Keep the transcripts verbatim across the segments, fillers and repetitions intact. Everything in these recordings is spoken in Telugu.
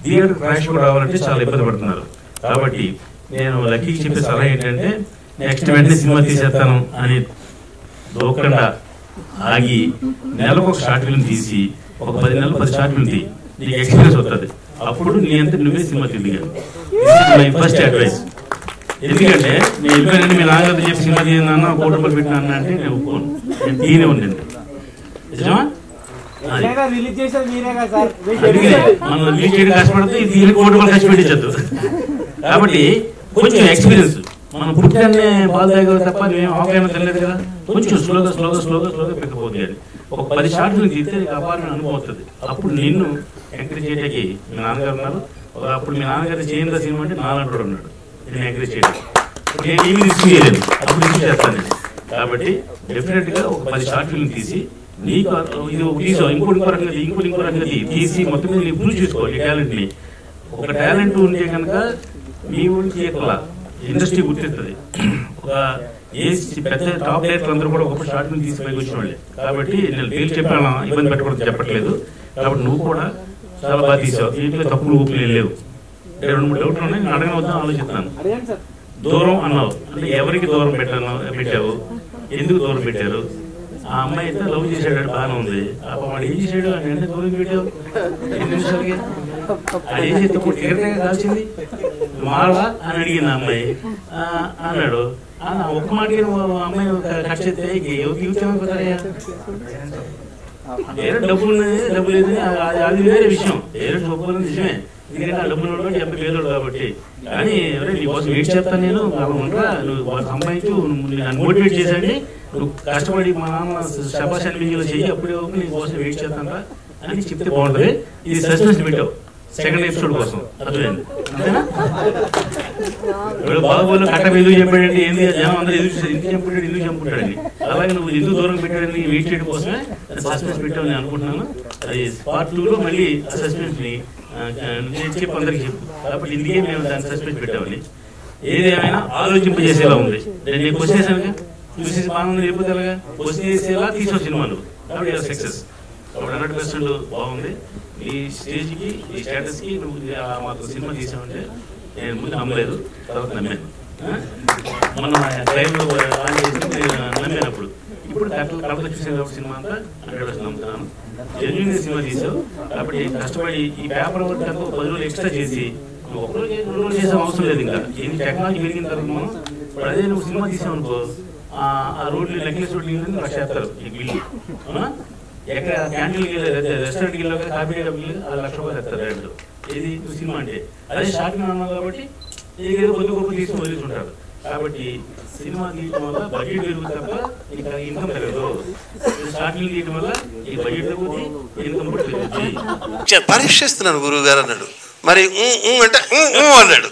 థియేటర్ క్రాష్ కూడా రావాలంటే చాలా ఇబ్బంది పడుతున్నారు. కాబట్టి నేను లక్కీకి చెప్పే సలహా ఏంటంటే నెక్స్ట్ వెంటనే సినిమా తీసేస్తాను అని దోకుండా ఆగి నెలకు ఒక షార్ట్ ఫిల్మ్ తీసి ఒక పది నెలలు పది షార్ట్ ఫిల్మ్ తీ, నీకు ఎక్స్పీరియన్స్ వస్తుంది. అప్పుడు నీ అంతా నువ్వే సినిమా తీయగలవు. My first advice. ఎందుకంటే నేను వెళ్ళిపోయానంటే మీ నాన్నగారు చెప్పి సినిమా తీయన్నా కోటి రూపాయలు పెట్టినా అన్న అంటే నేను ఒప్పుకోను, నేను తీనే ఉండండి. నిజమా? మనం రిలీజ్ చేయడం కష్టపడితే దీనికి కోటి రూపాయలు ఖర్చు పెట్టించద్దు. కాబట్టి కొంచెం ఎక్స్పీరియన్స్, మనం పుట్టానే బాల్ తాగ తప్ప మేము ఆఫ్లైన్ తెలియదు కదా, కొంచెం స్లోగా స్లోగా స్లోగా స్లోగా పెట్టుకోపోతుంది. అని ఒక పది షార్ట్లు తీస్తే నీకు అపార్ట్మెంట్ అనుభవం వస్తుంది. అప్పుడు నిన్ను ఎంకరేజ్ చేయడానికి మీ నాన్నగారు ఉన్నారు. అప్పుడు మీ నాన్నగారు చేయందా సినిమా అంటే నాలుగు ఉన్నాడు నేను ఎంకరేజ్ చేయడానికి. నేను ఏమి రిస్క్ చేయలేదు, అప్పుడు రిస్క్ చేస్తాను నేను. కాబట్టి డెఫినెట్ గా ఒక పది షార్ట్ ఫిల్మ్ తీసి నీకు ఇది తీసో ఇంకోటి ఇంకో రకంగా ఇంకోటి ఇంకో రకంగా తీసి మొత్తం మీద నీకు ప్రూవ్ చేసుకోవాలి ఈ టాలెంట్ ని. ఒక టాలెంట్ ఉంటే కనుక మీ ఊరికి ఎట్లా ఇండస్ట్రీ గుర్తిస్తుంది. ఒక ఏ పెద్ద టాప్ డైరెక్టర్ అందరూ కూడా ఒక షార్ట్ ఫిల్మ్ తీసి పైకి వచ్చిన వాళ్ళే. కాబట్టి నేను పేరు చెప్పాను, ఇబ్బంది పెట్టకూడదు చెప్పట్లేదు. కాబట్టి నువ్వు కూడా చాలా బాగా తీసావు, దీంట్లో తప్పులు ఊపులు లేవు. రెండు మూడు డౌట్లు ఉన్నాయి, నేను అడగని వద్దాం ఆలోచిస్తున్నాను. దూరం అన్నావు అంటే ఎవరికి దూరం పెట్టాను పెట్టావు, ఎందుకు దూరం పెట్టారు? ఆ అమ్మాయి అయితే లవ్ చేసాడు బాగానే ఉంది, వాడు ఏం చేసాడు అని అంటే దూరం పెట్టావు ఎన్ని నిమిషాలకి? అది ఏం చేస్తే టికెట్ కాల్చింది మారవా అని అడిగింది ఆ అమ్మాయి. అన్నాడు ఒక్క మాటకి అమ్మాయి ఖర్చు అయితే యూత్యమైపోతారయ్యా. వేరే డబ్బులు డబ్బు లేదు అది వేరే విషయం, వేరే డబ్బులు నిజమే. ఎందుకంటే ఆ డబ్బులు ఉన్నటువంటి ఎంపీ పేదోడు కాబట్టి. కానీ ఎవరే నీ కోసం వెయిట్ చేస్తాను నేను, ఉంటా నువ్వు సంపాదించు, నన్ను మోటివేట్ చేశాను, నువ్వు కష్టపడి మా నాన్న శబాష్ అనిపించేలా చెయ్యి, అప్పుడే నీ కోసం వెయిట్ చేస్తాను అని చెప్తే బాగుంటుంది. ఇది సస్పెన్స్ పెట్టావు సెకండ్ ఎపిసోడ్ కోసం, అర్థమైంది అంతేనా? ఇప్పుడు బాబులో కట్ట ఎందుకు చెప్పాడంటే ఏంది జనం అందరూ ఎందుకు ఎందుకు చంపుతాడు ఎందుకు చంపుతాడని, అలాగే నువ్వు ఎందుకు దూరం పెట్టాడని వెయిట్ చేయడం కోసమే సస్పెన్స్ పెట్టావు నేను అనుకుంటున్నాను. అది పార్ట్ టూ లో మళ్ళీ ఆ సస్పెన్స్ ని చెప్పి అందరికి చెప్పు. కాబట్టి ఇందుకే మేము దాన్ని సస్పెన్స్ పెట్టామని. ఏదేమైనా ఆలోచింపజేసేలా ఉంది. నేను నీకు క్వశ్చన్ చేశానుగా, చూసేసి బాగుంది లేకపోతే అలాగా క్వశ్చన్ చేసేలా తీసావు సినిమాలు. కాబట్టి ఇలా సక్సెస్. కాబట్టి హండ్రెడ్ పర్సెంట్ బాగుంది. ఈ స్టేజ్ కి ఈ స్టేటస్ కి నువ్వు మాకు సినిమా తీసావంటే నేను ముందు నమ్మలేదు, తర్వాత నమ్మాను. మనం ట్రైన్లో నమ్మానప్పుడు ఇప్పుడు కథలు చూసే సినిమా అంతా హండ్రెడ్ పర్సెంట్ నమ్ముతున్నాను. జెన్యున్ సినిమా తీసావు కాబట్టి కష్టపడి ఈ పేపర్ వర్క్ అంతా పది రోజులు ఎక్స్ట్రా చేసి నువ్వు ఒక రోజు రెండు రోజులు చేసే అవసరం లేదు. ఇంకా ఈ టెక్నాలజీ పెరిగిన తర్వాత మనం ఇప్పుడు అదే నువ్వు సినిమా తీసావు అనుకో, ఆ రోడ్లు నెక్లెస్ రోడ్లు రక్ష చేస్తారు ఈ బిల్లు. అవునా? ఎక్కడ క్యాంటీన్కి వెళ్ళి రెస్టారెంట్కి వెళ్ళాక కాఫీ బిల్లు అది లక్ష రూపాయలు ఎత్తారు రేటు. ఇది సినిమా అంటే అదే షార్ట్ అన్నావు కాబట్టి ఏదో కొద్ది గొప్ప తీసుకుని వదిలిస్తుంటారు. కాబట్టి సినిమా తీయడం వల్ల బడ్జెట్ పెరుగుతుంది తప్ప ఇంకా ఇన్కమ్ పెరగదు. షార్ట్ ఫిల్మ్ తీయడం వల్ల ఈ బడ్జెట్ పెరుగుతుంది, ఇన్కమ్ కూడా పెరుగుతుంది. పరీక్షిస్తున్నాను గురువు గారు అన్నాడు, మరి అంటే అన్నాడు.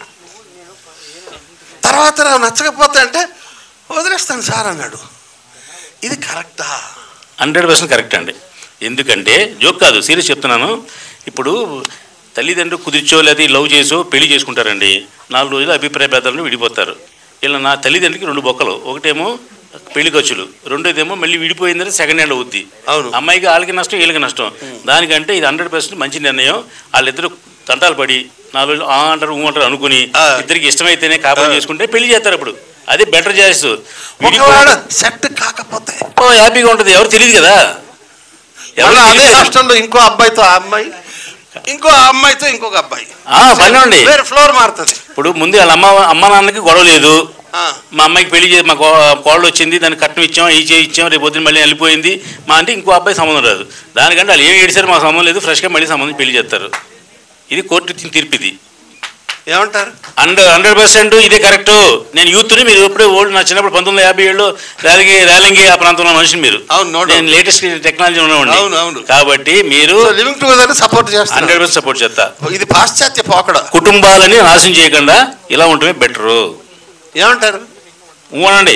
తర్వాత నచ్చకపోతే అంటే వదిలేస్తాను సార్ అన్నాడు. ఇది కరెక్టా? హండ్రెడ్ పర్సెంట్ కరెక్ట్ అండి. ఎందుకంటే జోక్ కాదు, సీరియస్ చెప్తున్నాను. ఇప్పుడు తల్లిదండ్రులు కుదిర్చో లేదా లవ్ చేసో పెళ్లి చేసుకుంటారండి. నాలుగు రోజులు అభిప్రాయ భేదాలను విడిపోతారు. ఇలా నా తల్లిదండ్రులకి రెండు బొక్కలు, ఒకటేమో పెళ్లి ఖర్చులు, రెండోదేమో మళ్ళీ విడిపోయిందంటే సెకండ్ హ్యాండ్ అవుద్ది. అవును, అమ్మాయికి వాళ్ళకి నష్టం వీళ్ళకి నష్టం. దానికంటే ఇది హండ్రెడ్ పర్సెంట్ మంచి నిర్ణయం. వాళ్ళిద్దరు తంటాలు పడి నాలుగు రోజులు ఆ అంటారు ఊ అంటారు అనుకుని ఇద్దరికి ఇష్టమైతేనే కాపురం చేసుకుంటే పెళ్లి చేస్తారు. అప్పుడు అదే బెటర్ చేస్తూ సెట్ కాకపోతే హ్యాపీగా ఉంటుంది. ఎవరు తెలియదు కదా, అదే రాష్ట్రంలో ఇంకో అబ్బాయితో ఆ అమ్మాయి, ఇంకో అమ్మాయితో ఇంకొక అబ్బాయి పనండి ఫ్లోర్ మారుతుంది. ఇప్పుడు ముందు వాళ్ళ అమ్మ అమ్మ నాన్నకి గొడవ లేదు, మా అమ్మాయికి పెళ్లి చేసి మా కోళ్ళు వచ్చింది, దానికి కట్నం ఇచ్చాం, ఈ చేయి ఇచ్చాం, రేపు పొద్దున్న మళ్ళీ వెళ్ళిపోయింది మా అంటే ఇంకో అబ్బాయి సంబంధం రాదు. దానికంటే వాళ్ళు ఏం ఏడిసారు మాకు సంబంధం లేదు, ఫ్రెష్గా మళ్ళీ సంబంధం పెళ్లి చేస్తారు. ఇది కోర్టు ఇచ్చిన తీర్పు. ఇది ఏమంటారు? హండ్రెడ్ హండ్రెడ్ పర్సెంట్ ఇదే కరెక్ట్. నేను యూత్ని, మీరు ఎప్పుడే ఓల్డ్ నా చిన్నప్పుడు పంతొమ్మిది యాభై ఏళ్ళు రేలంగి రేలంగి ఆ ప్రాంతంలో మనిషిని మీరు. నేను లేటెస్ట్ టెక్నాలజీ ఉన్నామండి కాబట్టి మీరు లివింగ్ టుగెదర్ సపోర్ట్ చేస్తారు. హండ్రెడ్ పర్సెంట్ సపోర్ట్ చేస్తా. ఇది పాశ్చాత్య పోకడ. కుటుంబాలని నాశనం చేయకుండా ఇలా ఉంటమే బెటరు. ఏమంటారు? అనండి.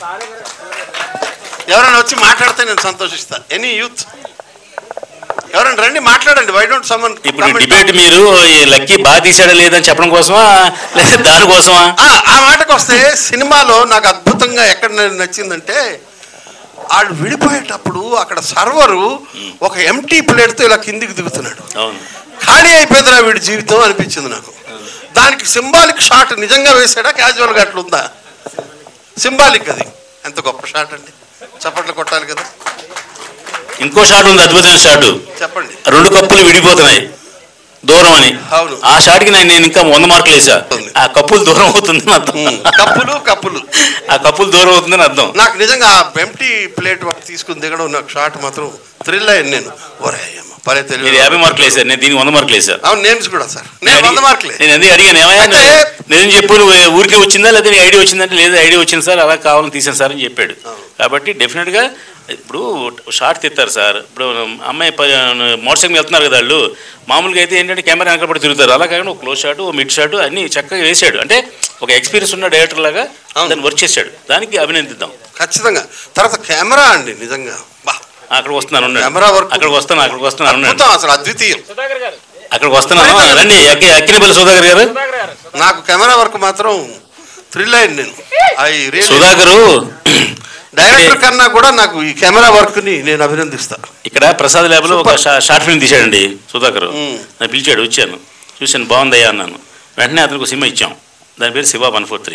ఎవరైనా వచ్చి మాట్లాడితే నేను సంతోషిస్తా. ఎనీ యూత్ ఎవరైనా రండి మాట్లాడండి. Why don't summon. ఇప్పుడు డిబేట్ మీరు లక్కీ బాగా తీసాడా లేదని చెప్పడం కోసమా లేదా దానికోసమా? ఆ మాటకు వస్తే సినిమాలో నాకు అద్భుతంగా ఎక్కడ నచ్చిందంటే వాళ్ళు విడిపోయేటప్పుడు అక్కడ సర్వరు ఒక ఎంటీ ప్లేట్తో ఇలా కిందికి దిగుతున్నాడు. ఖాళీ అయిపోయిందిరా వీడి జీవితం అనిపించింది నాకు. దానికి సింబాలిక్ షాట్ నిజంగా వేసాడా, క్యాజువల్గా అట్లుందా? సింబాలిక్. అది ఎంత గొప్ప షాట్ అండి, చప్పట్లు కొట్టాలి కదా. ఇంకో షాట్ ఉంది, అద్భుతమైన షాట్. చెప్పండి. రెండు కప్పులు విడిపోతున్నాయి దూరం అని. అవును. ఆ షాట్ కి నేను ఇంకా వంద మార్కులు వేసా. ఆ కప్పులు దూరం అవుతుందని అర్థం. కప్పులు కప్పులు ఆ కప్పులు దూరం అవుతుందని అర్థం. నాకు నిజంగా ఆ ఎంటీ ప్లేట్ తీసుకుని దిగడం నాకు షాట్ మాత్రం థ్రిల్ అయ్యాను నేను. పరే తెలియదు. యాభై మార్కులు వేసాను నేను, దీనికి వంద మార్కులు వేసా. అవును, నేను కూడా సార్ నేను వంద మార్కులే. నేను ఎందుకు అడిగాను, ఏమయ్యా నేను చెప్పు నువ్వు ఊరికే వచ్చిందా లేదా నీ ఐడియా వచ్చిందంటే లేదా ఐడియా వచ్చింది సార్, అలా కావాలని తీసాను సార్ అని చెప్పాడు. కాబట్టి డెఫినెట్గా ఇప్పుడు షార్ట్ తీస్తారు సార్. ఇప్పుడు అమ్మాయి మోటార్ సైకిల్ వెళ్తున్నారు కదా వాళ్ళు, మామూలుగా అయితే ఏంటంటే కెమెరా వెనక పడి తిరుగుతారు. అలా కాకుండా ఒక క్లోజ్ షాట్, ఓ మిడ్ షాట్ అన్ని చక్కగా వేసాడు. అంటే ఒక ఎక్స్పీరియన్స్ ఉన్న డైరెక్టర్ లాగా దాన్ని వర్క్ చేశాడు. దానికి అభినందిద్దాం ఖచ్చితంగా. తర్వాత కెమెరా అండి నిజంగా అక్కడికి వస్తున్నాను, కెమెరా వర్క్ అక్కడికి వస్తాను అక్కడికి వస్తున్నాను అసలు అద్వితీయం. అక్కడికి వస్తున్నాను రండి. అక్కినేపల్లి సుధాకర్ గారు. నాకు కెమెరా వర్క్ మాత్రం థ్రిల్ అయింది. నేను అవి సుధాకరు డైరెక్టర్ కన్నా కూడా నాకు ఈ కెమెరా వర్క్ ని నేను అభినందిస్తాను. ఇక్కడ ప్రసాద్ ల్యాబ్ లో ఒక షార్ట్ ఫిల్మ్ తీశాడండి సుధాకర్. నన్ను పిలిచాడు, వచ్చాను, చూశాను, బాగుందయ్యా అన్నాను. వెంటనే అతనికి సినిమా ఇచ్చాం, దాని పేరు శివ వన్ ఫోర్ త్రీ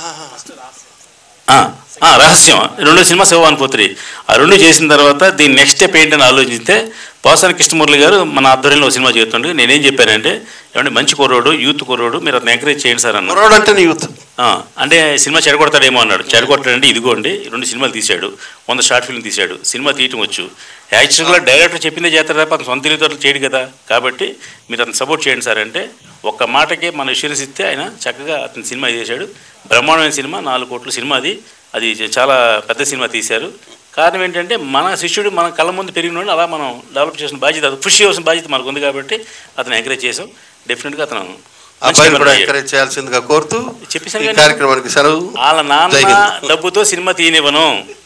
రహస్యం. రెండో సినిమా శివ వన్ ఫోర్ త్రీ. ఆ రెండు చేసిన తర్వాత దీని నెక్స్ట్ స్టెప్ ఏంటని ఆలోచిస్తే పోసాని కృష్ణమురళి గారు మన ఆధ్వర్యంలో సినిమా చేస్తుండే. నేనేం చెప్పానంటే, ఏమంటే మంచి కుర్రోడు, యూత్ కుర్రోడు, మీరు అతను ఎంకరేజ్ చేయండి సార్ అన్న. కుర్రోడు అంటే యూత్ అంటే సినిమా చెడగొడతాడేమో అన్నాడు. చెడగొట్టాడంటే ఇదిగోండి రెండు సినిమాలు తీశాడు, వంద షార్ట్ ఫిల్మ్ తీశాడు, సినిమా తీయటం వచ్చు. యాక్చువల్గా డైరెక్టర్ చెప్పిందే చేస్తారు తప్ప అతను సొంత తెలివితేటలు చేయడు కదా. కాబట్టి మీరు అతను సపోర్ట్ చేయండి సార్ అంటే ఒక్క మాటకే మన ఇష్యూరెన్స్ ఇస్తే ఆయన చక్కగా అతని సినిమా చేశాడు. బ్రహ్మాండమైన సినిమా, నాలుగు కోట్ల సినిమా. అది అది చాలా పెద్ద సినిమా తీశారు. కారణం ఏంటంటే మన శిష్యుడు మన కళ్ళ ముందు పెరిగిన అలా మనం డెవలప్ చేసిన బాధ్యత, పుష్ చేయాల్సిన బాధ్యత మనకు ఉంది. కాబట్టి అతను ఎంకరేజ్ చేసాం. డెఫినెట్గా అతను ఎంకరేజ్ చేయాల్సిందిగా కోరుతూ చెప్పేసాను. కార్యక్రమానికి సెలవు. వాళ్ళ నాన్న డబ్బుతో సినిమా తీయనివ్వను.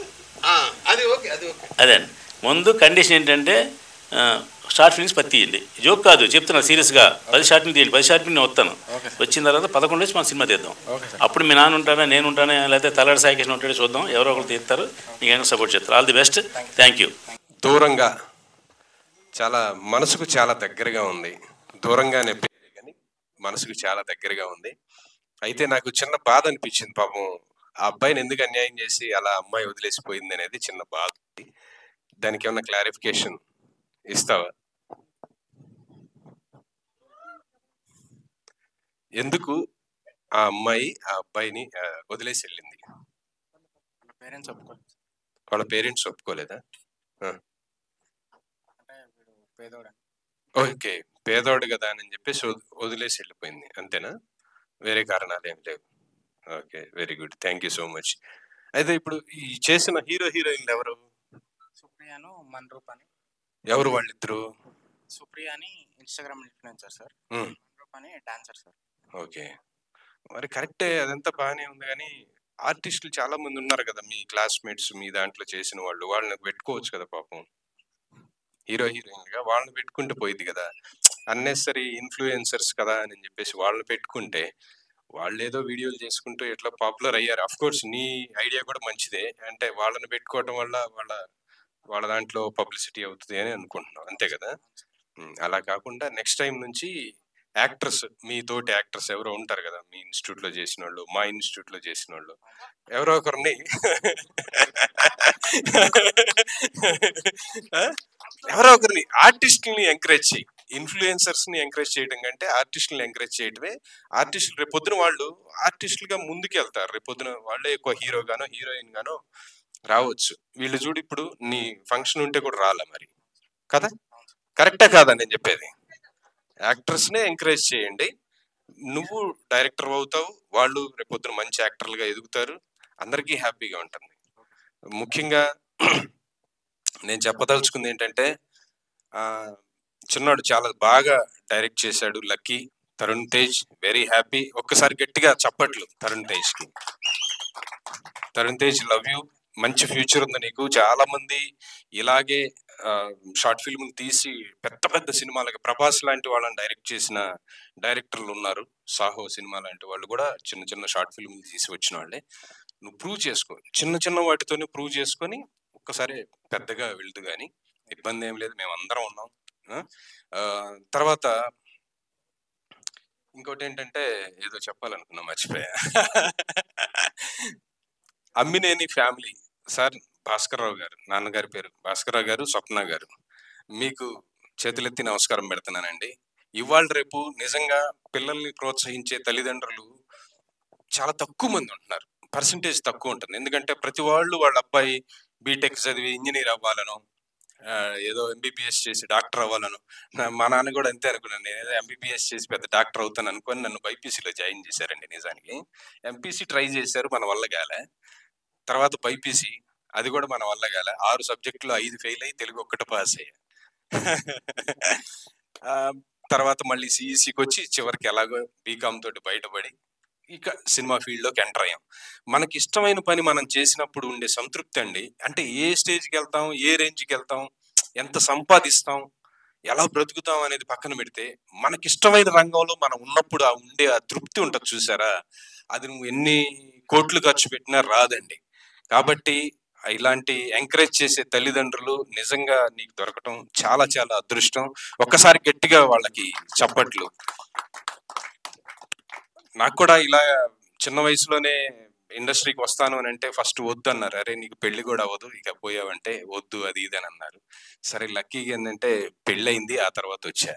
అదే ముందు కండిషన్ ఏంటంటే షార్ట్ ఫిల్మ్స్ పది తీయండి. జోక్ కాదు, చెప్తున్నా సీరియస్గా. పది షార్ట్ ఫిల్మ్ తీయండి. పది షార్ట్ ఫిల్మ్ నేను వస్తాను. వచ్చిన తర్వాత పదకొండు వచ్చి మన సినిమా తీద్దాం. అప్పుడు మీ నాన్న ఉంటానా, నేను ఉంటానే, లేకపోతే తలాడి సాయికృష్ణ ఉంటాడో చూద్దాం. ఎవరో ఒకరు తీస్తారు, నీకు సపోర్ట్ చేస్తారు. All the best. Thank you. దూరంగా చాలా మనసుకు చాలా దగ్గరగా ఉంది. దూరంగానే పేరు కానీ మనసుకు చాలా దగ్గరగా ఉంది. అయితే నాకు చిన్న బాధ అనిపించింది. పాపం ఆ అబ్బాయిని ఎందుకు అన్యాయం చేసి అలా అమ్మాయి వదిలేసిపోయింది అనేది చిన్న బాధ. దానికి ఏమన్నా క్లారిఫికేషన్ ఇస్తావా? ఎందుకు ఆ అమ్మాయి ఆ అబ్బాయిని వదిలేసి వెళ్ళింది? వాళ్ళ పేరెంట్స్ ఒప్పుకోలేదా? ఓకే, పేదోడు కదా అని చెప్పేసి వదిలేసి వెళ్ళిపోయింది, అంతేనా? వేరే కారణాలు ఏం లేవు. Okay, very good, thank you so much. అయితే ఇప్పుడు ఈ చేసిన హీరో హీరోయిన్లు ఎవరు? సుప్రియాను మన్రూప్ అని. ఎవరు వాళ్ళిద్దరు? సుప్రియ అని ఇన్స్టాగ్రామ్ ఇన్ఫ్లుయెన్సర్ సార్, మన్రూప్ అని డాన్సర్ సార్. ఓకే, మరి కరెక్టే, అదంతా బాగానే ఉంది. కానీ ఆర్టిస్టులు చాలా మంది ఉన్నారు కదా మీ క్లాస్మేట్స్, మీ దాంట్లో చేసిన వాళ్ళు, వాళ్ళని పెట్టుకోవచ్చు కదా పాపం హీరో హీరోయిన్గా. వాళ్ళని పెట్టుకుంటే పోయింది కదా. అన్నెసరీ ఇన్ఫ్లుయెన్సర్స్ కదా అని చెప్పేసి వాళ్ళని పెట్టుకుంటే వాళ్ళు ఏదో వీడియోలు చేసుకుంటూ ఎట్లా పాపులర్ అయ్యారు. అఫ్ కోర్స్ నీ ఐడియా కూడా మంచిదే. అంటే వాళ్ళని పెట్టుకోవటం వల్ల వాళ్ళ వాళ్ళ దాంట్లో పబ్లిసిటీ అవుతుంది అని అనుకుంటున్నాం, అంతే కదా? అలా కాకుండా నెక్స్ట్ టైం నుంచి యాక్టర్స్, మీ తోటి యాక్టర్స్ ఎవరో ఉంటారు కదా మీ ఇన్స్టిట్యూట్లో చేసిన వాళ్ళు, మా ఇన్స్టిట్యూట్లో చేసిన వాళ్ళు, ఎవరో ఒకరిని ఎవరో ఒకరిని ఆర్టిస్టుల్ని ఎంకరేజ్ చేయి. ఇన్ఫ్లుయెన్సర్స్ని ఎంకరేజ్ చేయడం కంటే ఆర్టిస్టులను ఎంకరేజ్ చేయడమే. ఆర్టిస్టులు రేపొద్దున వాళ్ళు ఆర్టిస్టులుగా ముందుకు వెళ్తారు. రేపొద్దున వాళ్ళే ఎక్కువ హీరో గానో హీరోయిన్ గానో రావచ్చు. వీళ్ళు చూడు, ఇప్పుడు నీ ఫంక్షన్ ఉంటే కూడా రాలే మరి కదా? కరెక్టా కాదా నేను చెప్పేది? యాక్టర్స్నే ఎంకరేజ్ చేయండి. నువ్వు డైరెక్టర్ అవుతావు, వాళ్ళు రేపొద్దున మంచి యాక్టర్లుగా ఎదుగుతారు, అందరికీ హ్యాపీగా ఉంటుంది. ముఖ్యంగా నేను చెప్పదలుచుకుంది ఏంటంటే, చిన్నాడు చాలా బాగా డైరెక్ట్ చేశాడు, లక్కీ. Tarun Tej very happy. ఒక్కసారి గట్టిగా చప్పట్లు తరుణ్ తేజ్కి. Tarun Tej love you. మంచి ఫ్యూచర్ ఉంది నీకు. చాలా మంది ఇలాగే షార్ట్ ఫిల్మ్లు తీసి పెద్ద పెద్ద సినిమాలకి, ప్రభాస్ లాంటి వాళ్ళని డైరెక్ట్ చేసిన డైరెక్టర్లు ఉన్నారు. సాహో సినిమా లాంటి వాళ్ళు కూడా చిన్న చిన్న షార్ట్ ఫిల్మ్లు తీసి వచ్చిన వాళ్ళే. నువ్వు ప్రూవ్ చేసుకో, చిన్న చిన్న వాటితోనే ప్రూవ్ చేసుకొని ఒక్కసారి పెద్దగా వెళ్తూ కానీ ఇబ్బంది ఏం లేదు, మేము అందరం ఉన్నాం. తర్వాత ఇంకోటి ఏంటంటే ఏదో చెప్పాలనుకున్నా మర్చిపోయా. అమ్మినేని ఫ్యామిలీ సార్, భాస్కర్ రావు గారు, నాన్నగారి పేరు భాస్కర్ రావు గారు, స్వప్న గారు, మీకు చేతులెత్తి నమస్కారం పెడుతున్నానండి. ఇవాళ రేపు నిజంగా పిల్లల్ని ప్రోత్సహించే తల్లిదండ్రులు చాలా తక్కువ మంది ఉంటున్నారు, పర్సంటేజ్ తక్కువ ఉంటుంది. ఎందుకంటే ప్రతి వాళ్ళు వాళ్ళ అబ్బాయి బీటెక్ చదివి ఇంజనీర్ అవ్వాలను, ఏదో ఎంబీబీఎస్ చేసి డాక్టర్ అవ్వాలను. మా నాన్న కూడా అంతే అనుకున్నాను, నేను ఏదో ఎంబీబీఎస్ చేసి పెద్ద డాక్టర్ అవుతాను అనుకొని నన్ను బైపీసీలో జాయిన్ చేశారండి. నిజానికి ఎంపీసీ ట్రై చేశారు, మన వల్ల కాలే. తర్వాత బైపీసీ, అది కూడా మన వల్ల కాలే. ఆరు సబ్జెక్టులు ఐదు ఫెయిల్ అయ్యి తెలుగు ఒక్కటి పాస్ అయ్యా. తర్వాత మళ్ళీ సిఈసికి వచ్చి చివరికి ఎలాగో బీకామ్ తోటి బయటపడి ఇక సినిమా ఫీల్డ్లోకి ఎంటర్ అయ్యాం. మనకి ఇష్టమైన పని మనం చేసినప్పుడు ఉండే సంతృప్తి అండి. అంటే ఏ స్టేజ్కి వెళ్తాం, ఏ రేంజ్కి వెళ్తాం, ఎంత సంపాదిస్తాం, ఎలా బ్రతుకుతాం అనేది పక్కన పెడితే మనకిష్టమైన రంగంలో మనం ఉన్నప్పుడు ఆ ఉండే ఆ తృప్తి ఉంటుంది చూసారా, అది నువ్వు ఎన్ని కోట్లు ఖర్చు పెట్టినా రాదండి. కాబట్టి ఇలాంటి ఎంకరేజ్ చేసే తల్లిదండ్రులు నిజంగా నీకు దొరకటం చాలా చాలా అదృష్టం. ఒక్కసారి గట్టిగా వాళ్ళకి చప్పట్లు. నాకు కూడా ఇలా చిన్న వయసులోనే ఇండస్ట్రీకి వస్తాను అని అంటే ఫస్ట్ వద్దు అన్నారు. అరే నీకు పెళ్లి కూడా అవ్వదు, ఇక పోయావంటే వద్దు, అది ఇది అని అన్నారు. సరే లక్కీగా ఏంటంటే పెళ్ళయింది, ఆ తర్వాత వచ్చా.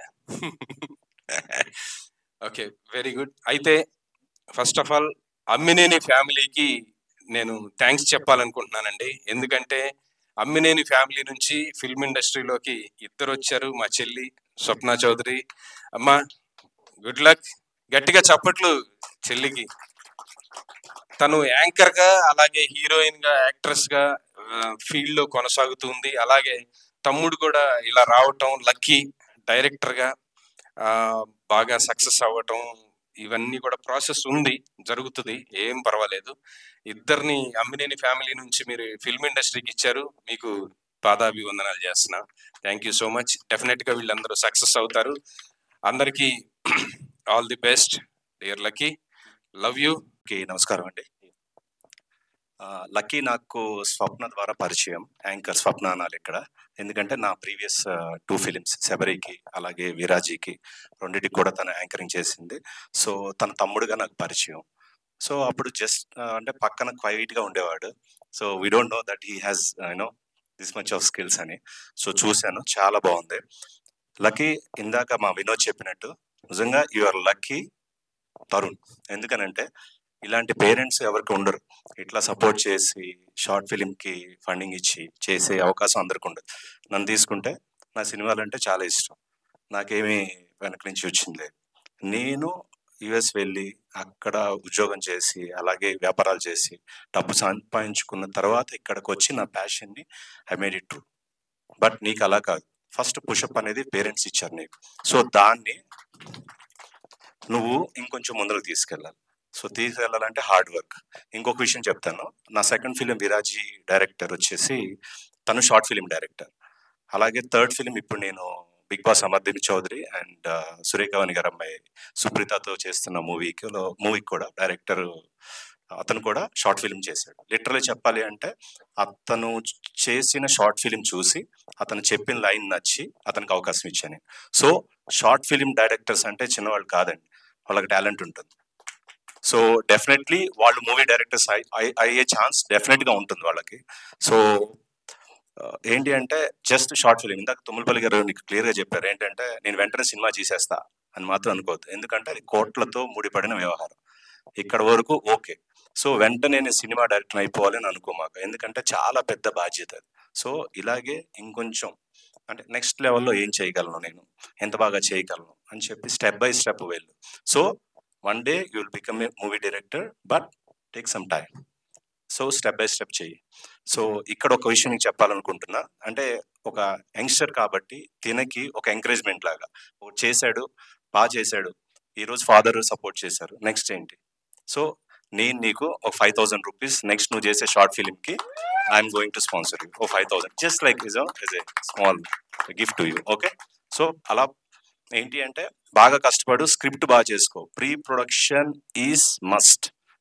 Okay, very good. అయితే ఫస్ట్ ఆఫ్ ఆల్ అమ్మినేని ఫ్యామిలీకి నేను థ్యాంక్స్ చెప్పాలనుకుంటున్నానండి. ఎందుకంటే అమ్మినేని ఫ్యామిలీ నుంచి ఫిల్మ్ ఇండస్ట్రీలోకి ఇద్దరు వచ్చారు, మా చెల్లి స్వప్న చౌదరి. అమ్మా గుడ్ లక్, గట్టిగా చప్పట్లు చెల్లికి. తను యాంకర్ గా అలాగే హీరోయిన్ గా యాక్ట్రెస్ గా ఫీల్డ్ లో కొనసాగుతుంది. అలాగే తమ్ముడు కూడా ఇలా రావటం, లక్కీ డైరెక్టర్ గా బాగా సక్సెస్ అవ్వటం, ఇవన్నీ కూడా ప్రాసెస్ ఉంది, జరుగుతుంది, ఏం పర్వాలేదు. ఇద్దరిని అమ్మినేని ఫ్యామిలీ నుంచి మీరు ఫిల్మ్ ఇండస్ట్రీకి ఇచ్చారు, మీకు పాదాభివందనాలు చేస్తున్నా. Thank you so much. Definite గా వీళ్ళందరూ సక్సెస్ అవుతారు. అందరికీ all the best dear Lucky, love you. Okay, నమస్కారం అండి. లక్కీ నాకు స్వప్న ద్వారా పరిచయం, యాంకర్ స్వప్న అనాలి ఇక్కడ. ఎందుకంటే నా ప్రీవియస్ టూ ఫిలిమ్స్ శబరికి అలాగే విరాజీకి రెండింటికి కూడా తను యాంకరింగ్ చేసింది. సో తన తమ్ముడుగా నాకు పరిచయం. సో అప్పుడు జస్ట్ అంటే పక్కన క్వైట్గా ఉండేవాడు. So we don't know that he has you know this much of skills అని. సో చూశాను, చాలా బాగుంది. లక్కీ, ఇందాక మా వినోద్ చెప్పినట్టు నిజంగా యు ఆర్ లక్కీ తరుణ్. ఎందుకనంటే ఇలాంటి పేరెంట్స్ ఎవరికి ఉండరు, ఇట్లా సపోర్ట్ చేసి షార్ట్ ఫిలింకి ఫండింగ్ ఇచ్చి చేసే అవకాశం అందరికి ఉండదు. నన్ను తీసుకుంటే నా సినిమాలు అంటే చాలా ఇష్టం, నాకేమీ వెనక నుంచి వచ్చింది లేదు. నేను యుఎస్ వెళ్ళి అక్కడ ఉద్యోగం చేసి అలాగే వ్యాపారాలు చేసి డబ్బు సంపాదించుకున్న తర్వాత ఇక్కడికి వచ్చి నా ప్యాషన్ని I made it true. But నీకు అలా కాదు, ఫస్ట్ పుషప్ అనేది పేరెంట్స్ ఇచ్చారు నీకు. సో దాన్ని నువ్వు ఇంకొంచెం ముందరకు తీసుకెళ్ళాలి. సో తీసుకెళ్ళాలంటే హార్డ్ వర్క్. ఇంకొక విషయం చెప్తాను, నా సెకండ్ ఫిలిం విరాజీ డైరెక్టర్ వచ్చేసి తను షార్ట్ ఫిలిం డైరెక్టర్. అలాగే థర్డ్ ఫిలిం ఇప్పుడు నేను Big Boss Amardeep Chowdary and Surekhavani garu అమ్మాయి సుప్రీతతో చేస్తున్న మూవీకి మూవీకి కూడా డైరెక్టర్ అతను కూడా షార్ట్ ఫిలిం చేశాడు. లిటరలీ చెప్పాలి అంటే అతను చేసిన షార్ట్ ఫిలిం చూసి అతను చెప్పిన లైన్ నచ్చి అతనికి అవకాశం ఇచ్చాను. సో షార్ట్ ఫిలిం డైరెక్టర్స్ అంటే చిన్నవాళ్ళు కాదండి, వాళ్ళకి టాలెంట్ ఉంటుంది. సో డెఫినెట్లీ వాళ్ళు మూవీ డైరెక్టర్స్ అయ్యే ఛాన్స్ డెఫినెట్గా ఉంటుంది వాళ్ళకి. సో ఏంటి అంటే జస్ట్ షార్ట్ ఫిలిం, ఇందాక తుమ్మలపల్లి గారు నీకు క్లియర్గా చెప్పారు ఏంటంటే నేను వెంటనే సినిమా చేసేస్తా అని మాత్రం అనుకోవద్దు, ఎందుకంటే అది కోట్లతో ముడిపడిన వ్యవహారం. ఇక్కడ వరకు ఓకే, సో వెంటనే నేను సినిమా డైరెక్టర్ అయిపోవాలని అనుకోమాక, ఎందుకంటే చాలా పెద్ద బాధ్యత అది. సో ఇలాగే ఇంకొంచెం అంటే నెక్స్ట్ లెవెల్లో ఏం చేయగలను, నేను ఎంత బాగా చేయగలను అని చెప్పి స్టెప్ బై స్టెప్ వెళ్ళు. So one day you will become a movie director, but take some time. So step by step చెయ్యి. సో ఇక్కడ ఒక విషయం నీకు చెప్పాలనుకుంటున్నా, అంటే ఒక యంగ్స్టర్ కాబట్టి తినకి ఒక ఎంకరేజ్మెంట్ లాగా చేశాడు, బాగా చేశాడు, ఈరోజు ఫాదర్ సపోర్ట్ చేశారు, నెక్స్ట్ ఏంటి. సో నేను నీకు ఒక ఫైవ్ థౌసండ్ రూపీస్ నెక్స్ట్ నువ్వు చేసే షార్ట్ ఫిలింకి I'm going to sponsor you, oh five thousand just like is a small gift to you. Okay, so అలా ఏంటి అంటే బాగా కష్టపడు, స్క్రిప్ట్ బాగా చేసుకో, ప్రీ ప్రొడక్షన్ ఈజ్ మస్ట్.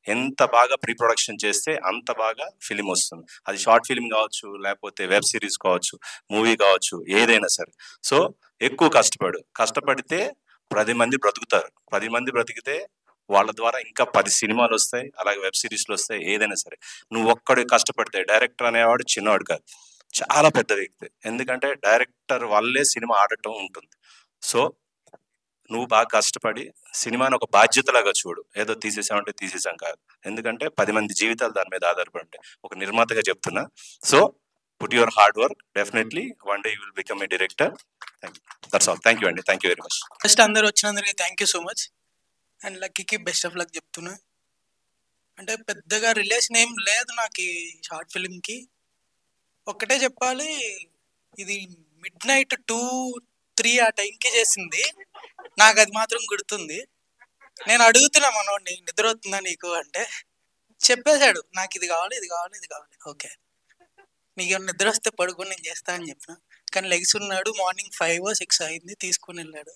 ఎంత బాగా ప్రీ ప్రొడక్షన్ చేస్తే అంత బాగా ఫిలిం వస్తుంది. అది షార్ట్ ఫిలిం కావచ్చు, లేకపోతే వెబ్ సిరీస్ కావచ్చు, మూవీ కావచ్చు, ఏదైనా సరే. సో ఎక్కువ కష్టపడు, కష్టపడితే పది మంది బ్రతుకుతారు. పది మంది బ్రతికితే వాళ్ళ ద్వారా ఇంకా పది సినిమాలు వస్తాయి, అలాగే వెబ్ సిరీస్లు వస్తాయి, ఏదైనా సరే. నువ్వు ఒక్కడే కష్టపడితే, డైరెక్టర్ అనేవాడు చిన్నవాడు కాదు, చాలా పెద్ద వ్యక్తి. ఎందుకంటే డైరెక్టర్ వల్లే సినిమా ఆడటం ఉంటుంది. సో నువ్వు బాగా కష్టపడి సినిమాని ఒక బాధ్యతలాగా చూడు. ఏదో తీసేసామంటే తీసేసాం కాదు, ఎందుకంటే పది మంది జీవితాలు దాని మీద ఆధారపడి ఉంటాయి. ఒక నిర్మాతగా చెప్తున్నా. So put your hard work, definitely one day you will become a director. That's all. Thank you అండి, thank you very much. First అందరూ వచ్చినందుకు thank you so much. And లక్కీకి బెస్ట్ ఆఫ్ లక్ చెప్తున్నా. అంటే పెద్దగా రిలేషన్ ఏం లేదు నాకు ఈ షార్ట్ ఫిలింకి. ఒక్కటే చెప్పాలి, ఇది మిడ్ నైట్ టూ త్రీ ఆ టైంకి చేసింది. నాకు అది మాత్రం గుర్తుంది. నేను అడుగుతున్నా మనోడిని, నిద్ర అవుతుందా నీకు అంటే చెప్పేశాడు, నాకు ఇది కావాలి ఇది కావాలి ఇది కావాలి. ఓకే నీకు నిద్ర వస్తే పడుకొని నేను చేస్తా అని చెప్పిన. కానీ లెగ్స్ ఉన్నాడు, మార్నింగ్ ఫైవ్ సిక్స్ అయింది, తీసుకుని వెళ్ళాడు.